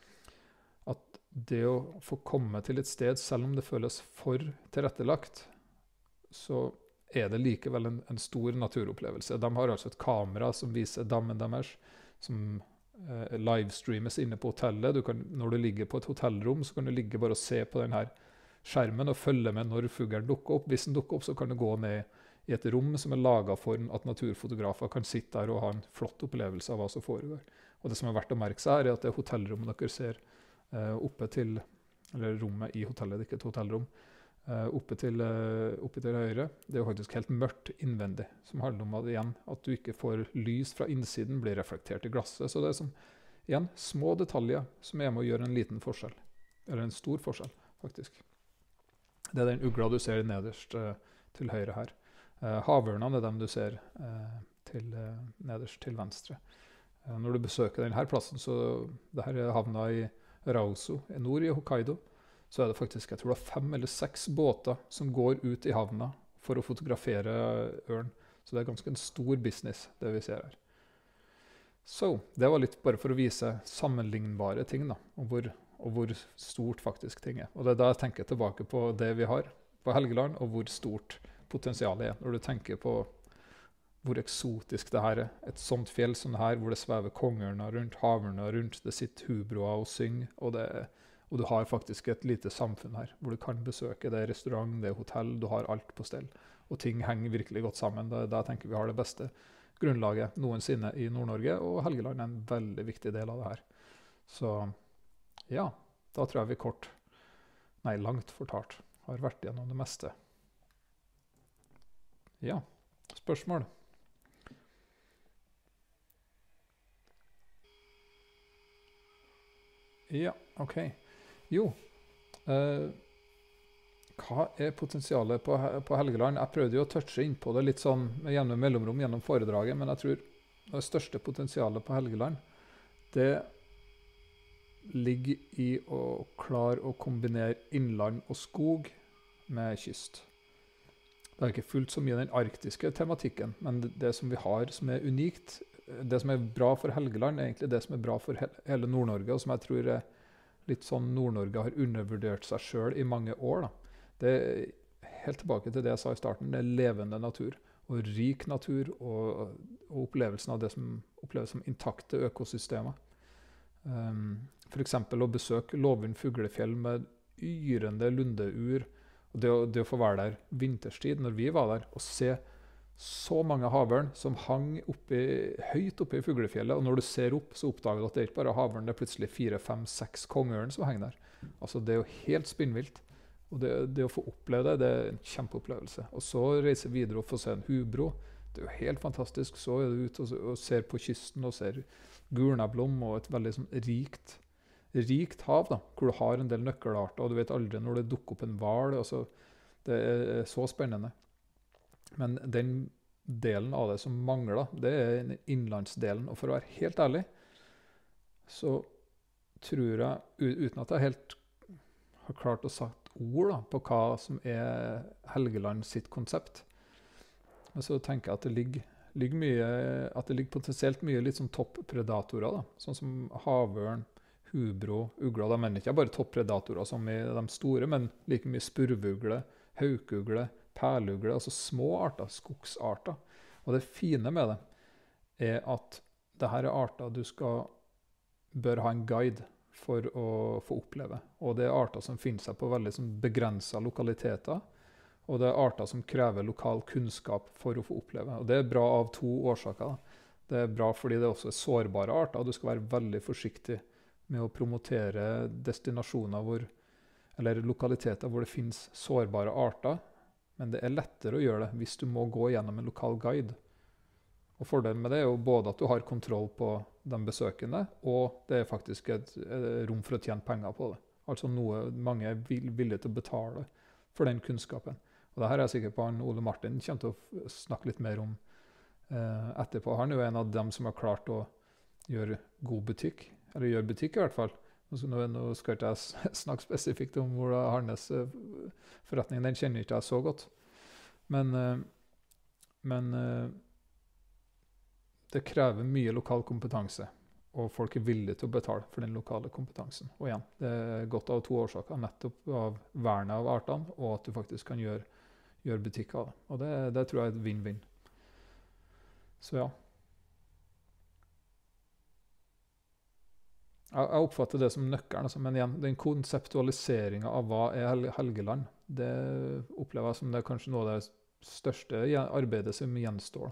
at det å få komme til et sted, selv om det føles for tilrettelagt, så er det likevel en, en stor naturopplevelse. De har altså et kamera som viser dammen deres, som eh, livestreames inne på hotellet. Du kan, når du ligger på et hotellrom, så kan du ligge bare og se på denne skjermen og følge med når fuglen dukker opp. Hvis den dukker opp, så kan du gå ned i et rom som er laget for at naturfotografer kan sitte der og ha en flott opplevelse av hva som foregår. Og det som er verdt å merke seg her, er at det hotellrommet dere ser uh, oppe til, eller rommet i hotellet, det er ikke et hotellrom, uh, oppe, til, uh, oppe til høyre, det er jo faktisk helt mørkt innvendig, som handler om at, igjen, at du ikke får lys fra innsiden, blir reflektert i glasset. Så det er som, igjen, små detaljer som er med å gjøre en liten forskjell, eller en stor forskjell, faktisk. Det er den ugla du ser nederst uh, til høyre her. Uh, havørnene er dem du ser uh, til, uh, nederst til venstre. Uh, når du besøker denne plassen, så det her er havna i Raosu, i nord i Hokkaido, så er det faktisk, jeg tror det er fem eller seks båter som går ut i havna for å fotografere ørn. Så det er ganske en stor business, det vi ser her. Så, det var litt bare for å vise sammenlignbare ting, da, og hvor, og hvor stort faktisk ting er. Og det er da jeg tenker tilbake på det vi har på Helgeland, og hvor stort potensialet er, når du tenker på hvor eksotisk det her er. Et sånt fjell som det her, hvor det svever kongørner rundt, havørner rundt, det sitter hubroer og synger, og det, Og du har faktisk et lite samfunn her, hvor du kan besøke. Det er restaurant, det er hotell, du har alt på stell. Og ting henger virkelig godt sammen. Da, da tenker vi har det beste grunnlaget noensinne i Nord-Norge, og Helgeland er en veldig viktig del av det her. Så ja, da tror jeg vi kort, nei, langt fortalt, har vært gjennom det meste. Ja, spørsmål? Ja, ok. Jo, eh, hva er potensialet på, He- på Helgeland? Jeg prøvde jo å touche inn på det litt sånn med jevne mellomrom gjennom foredraget, men jeg tror det største potensialet på Helgeland, det ligger i å klare å kombinere innland og skog med kyst. Det er ikke fullt så mye den arktiske tematikken, men det, det som vi har som er unikt, det som er bra for Helgeland, er egentlig det som er bra for he hele Nord-Norge, og som jeg tror er litt sånn Nord-Norge har undervurdert seg selv i mange år. Da. Det er helt tilbake til det jeg sa i starten, det er levende natur, og rik natur, og, og opplevelsen av det som oppleves som intakte økosystemer. Um, for eksempel å besøke Lovund fuglefjell med yrende lundeur, og det å, det å få være der vinterstid når vi var der, og se så mange havørn som hang oppi, høyt oppe i fuglefjellet, og når du ser opp, så oppdager du at det er ikke bare havørn, det er plutselig fire, fem, seks kongeørn som henger der. Altså det er jo helt spinnvilt, og det, det å få oppleve det, det er en kjempeopplevelse. Og så reise videre og få se en hubro, det er jo helt fantastisk. Så er du ute og, og ser på kysten og ser Gurnablom og et veldig sånn rikt, rikt hav, da, hvor du har en del nøkkelarter, og du vet aldri når det dukker opp en hval. Altså, det er så spennende. Men den delen av det som mangler, det er innlandsdelen. Og for å være helt ærlig, så tror jeg, uten at jeg helt har klart å sagt ord da, på hva som er Helgeland sitt konsept, men så tenker jeg at det ligger, ligger mye, at det ligger potensielt mye litt sånn toppredatorer, da, sånn som havørn, hubro, ugler. De er ikke bare toppredatorer som i de store, men like mye spurvugle, haukugle, perlugle, altså små arter, skogsarter. Og det fine med det er at dette er arter du skal, bør ha en guide for å få oppleve. Og det er arter som finner seg på veldig sånn, begrenset lokaliteter, og det er arter som krever lokal kunnskap for å få oppleve. Og det er bra av to årsaker. Da. Det er bra fordi det også er sårbare arter, og du skal være veldig forsiktig med å promotere destinasjoner hvor, eller lokaliteter hvor det finnes sårbare arter, men det er lettere å gjøre det hvis du må gå gjennom en lokal guide. Og fordelen med det er jo både at du har kontroll på de besøkende, og det er faktisk et, et rom for å tjene penger på det. Altså noe mange er villige til å betale for den kunnskapen. Og det her er jeg sikker på han Ole Martin kommer til å snakke litt mer om eh, etterpå. Han er jo en av dem som har klart å gjøre god butikk, eller gjøre butikk i hvert fall. Nå, nå skal ikke jeg snakke spesifikt om hvor hans forretning, den kjenner ikke jeg så godt. Men, men det krever mye lokal kompetanse, og folk er villige til å betale for den lokale kompetansen. Og igjen, det er godt av to årsaker, nettopp av vernet av artene, og at du faktisk kan gjøre, gjøre butikk av det. Og det, det tror jeg er et vinn-vinn. Så ja. Jeg oppfatter det som nøkkelen, altså, men igjen, den konseptualiseringen av hva er Helgeland, det opplever jeg som det er kanskje noe av det største arbeidet som gjenstår.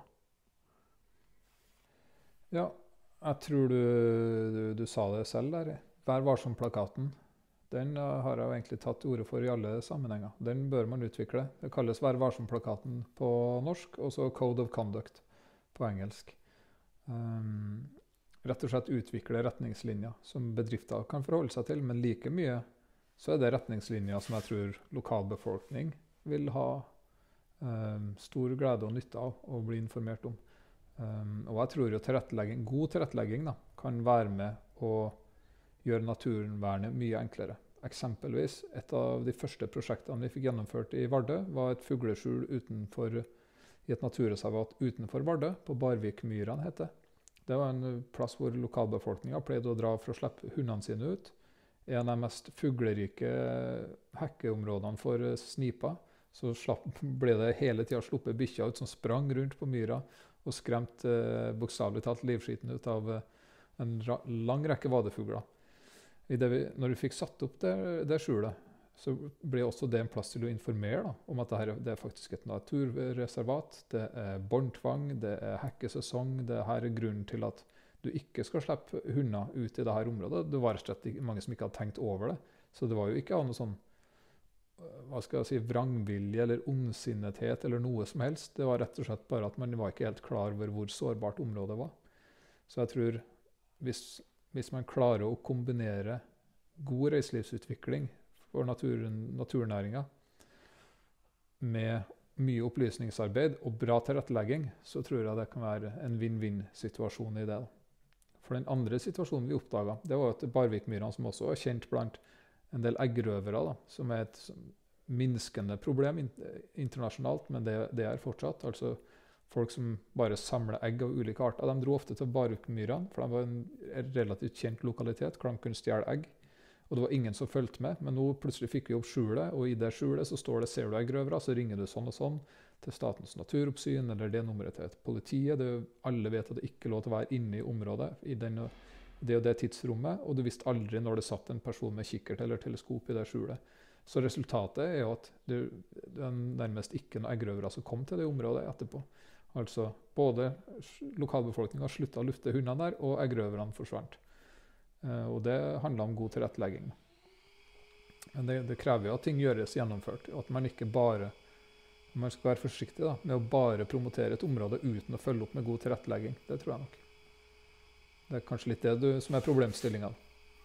Ja, jeg tror du, du, du sa det selv der. Vær varsom-plakaten, den har jeg jo egentlig tatt til orde for i alle sammenhenger. Den bør man utvikle. Det kalles Vær varsom-plakaten på norsk, og så Code of Conduct på engelsk. Um, rett og slett utvikle retningslinjer som bedrifter kan forholde seg til, men like mye så er det retningslinjer som jeg tror lokalbefolkning vil ha um, stor glede og nytte av å bli informert om. Um, og jeg tror jo tilrettelegging, god tilrettelegging da, kan være med å gjøre naturvernet mye enklere. Eksempelvis, et av de første prosjektene vi fikk gjennomført i Vardø var et fugleskjul utenfor, i et naturreservat utenfor Vardø, på Barvikmyrene heter det. Det var en plass hvor lokalbefolkningen pleide å dra for å slippe hundene sine ut. En av de mest fuglerike hekkeområdene for sniper. Så slapp, ble det hele tiden sluppet bikkjer ut som sprang rundt på myra og skremt eh, bokstavelig talt livskiten ut av eh, en lang rekke vadefugler. I det vi, når vi fikk satt opp det, det skjulet, så ble også det en plass til å informere da, om at det, her, det er faktisk et naturreservat, det er båndtvang, det er hekkesesong, det her er grunnen til at du ikke skal slippe hunder ut i dette området. Det var rett og slett mange som ikke hadde tenkt over det, så det var jo ikke noe sånn, hva skal jeg si, vrangvilje eller ondsinnethet eller noe som helst. Det var rett og slett bare at man var ikke helt klar over hvor sårbart området var. Så jeg tror, hvis, hvis man klarer å kombinere god reiselivsutvikling for naturen, naturnæringa med mye opplysningsarbeid og bra tilrettelegging, så tror jeg det kan være en vinn-vinn-situasjon i det. For den andre situasjonen vi oppdaget, det var at Barvikmyrene, som også er kjent blant en del eggrøvere, da, som er et minskende problem internasjonalt, men det, det er fortsatt. Altså folk som bare samler egg av ulike arter. De dro ofte til Barvikmyrene, for de var en relativt kjent lokalitet, hvor de kunne stjele egg. Og det var ingen som fulgte med, men nå plutselig fikk vi opp skjulet, og i det skjulet så står det, ser du eggrøvere, så ringer du sånn og sånn til Statens naturoppsyn, eller det nummeret til politiet. Det, alle vet at det ikke er lov til å være inne i området i den, det og det tidsrommet, og du visste aldri når det satt en person med kikkert eller teleskop i det skjulet. Så resultatet er jo at det, det er nærmest ikke noen eggrøvere som kom til det området etterpå. Altså både lokalbefolkningen sluttet å lufte hundene der, og eggrøverne forsvant. Eh, og det handler om god tilrettelegging. Men det, det krever jo at ting gjøres gjennomført, og at man ikke bare, man skal være forsiktig da, med å bare promotere et område uten å følge opp med god tilrettelegging. Det tror jeg nok. Det er kanskje litt det du, som er problemstillingen.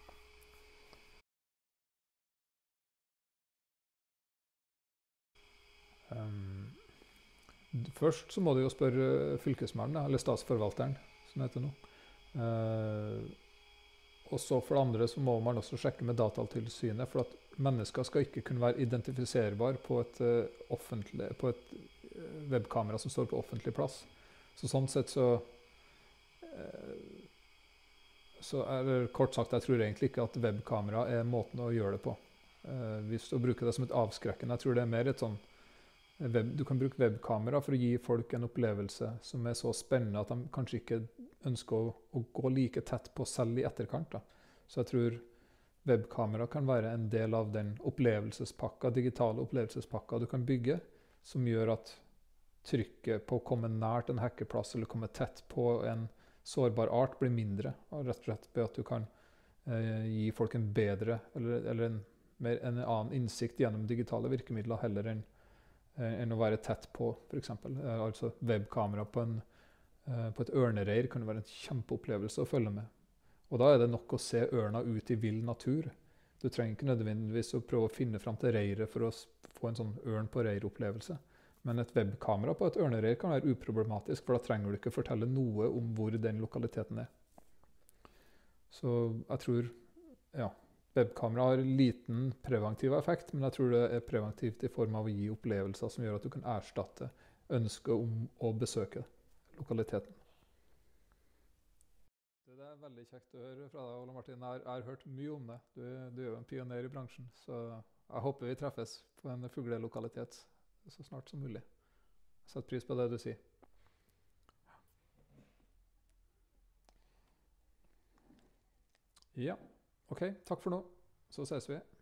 Um, først så må du jo spørre fylkesmannen, eller statsforvalteren, som det heter nå. Uh, og så for det andre så må man også sjekke med Datatilsynet, for at mennesker skal ikke kunne være identifiserbar på et, uh, offentlig, på et uh, webkamera som står på offentlig plass. Så sånn sett så... Uh, Så er det kort sagt, jeg tror egentlig ikke at webkamera er måten å gjøre det på. Eh, hvis du bruker det som et avskrekkende, jeg tror det er mer et sånn, web, du kan bruke webkamera for å gi folk en opplevelse som er så spennende at de kanskje ikke ønsker å, å gå like tett på selv i etterkant. Da. Så jeg tror webkamera kan være en del av den opplevelsespakka, digitale opplevelsespakka du kan bygge, som gjør at trykket på å komme nært en hekkeplass eller komme tett på en sårbar art blir mindre, og rett og slett ved at du kan eh, gi folk en bedre, eller, eller en, mer, en annen innsikt gjennom digitale virkemidler, heller enn, eh, enn å være tett på, for eksempel. Eh, altså webkamera på, en, eh, på et ørnereir kan være en kjempeopplevelse å følge med. Og da er det nok å se ørna ut i vill natur. Du trenger ikke nødvendigvis å prøve å finne frem til reiret for å få en sånn ørn på reir-opplevelse. Men et webkamera på et ørnereir kan være uproblematisk, for da trenger du ikke fortelle noe om hvor den lokaliteten er. Så jeg tror, ja, webkamera har liten preventiv effekt, men jeg tror det er preventivt i form av å gi opplevelser som gjør at du kan erstatte ønsket om å besøke lokaliteten. Det er veldig kjekt å høre fra deg, Ole Martin. Jeg har, jeg har hørt mye om det. Du, du er jo en pioner i bransjen, så jeg håper vi treffes på en fuglelokalitet så snart som mulig. Jeg setter pris på det du sier. Ja, ok, takk for nå. Så ses vi.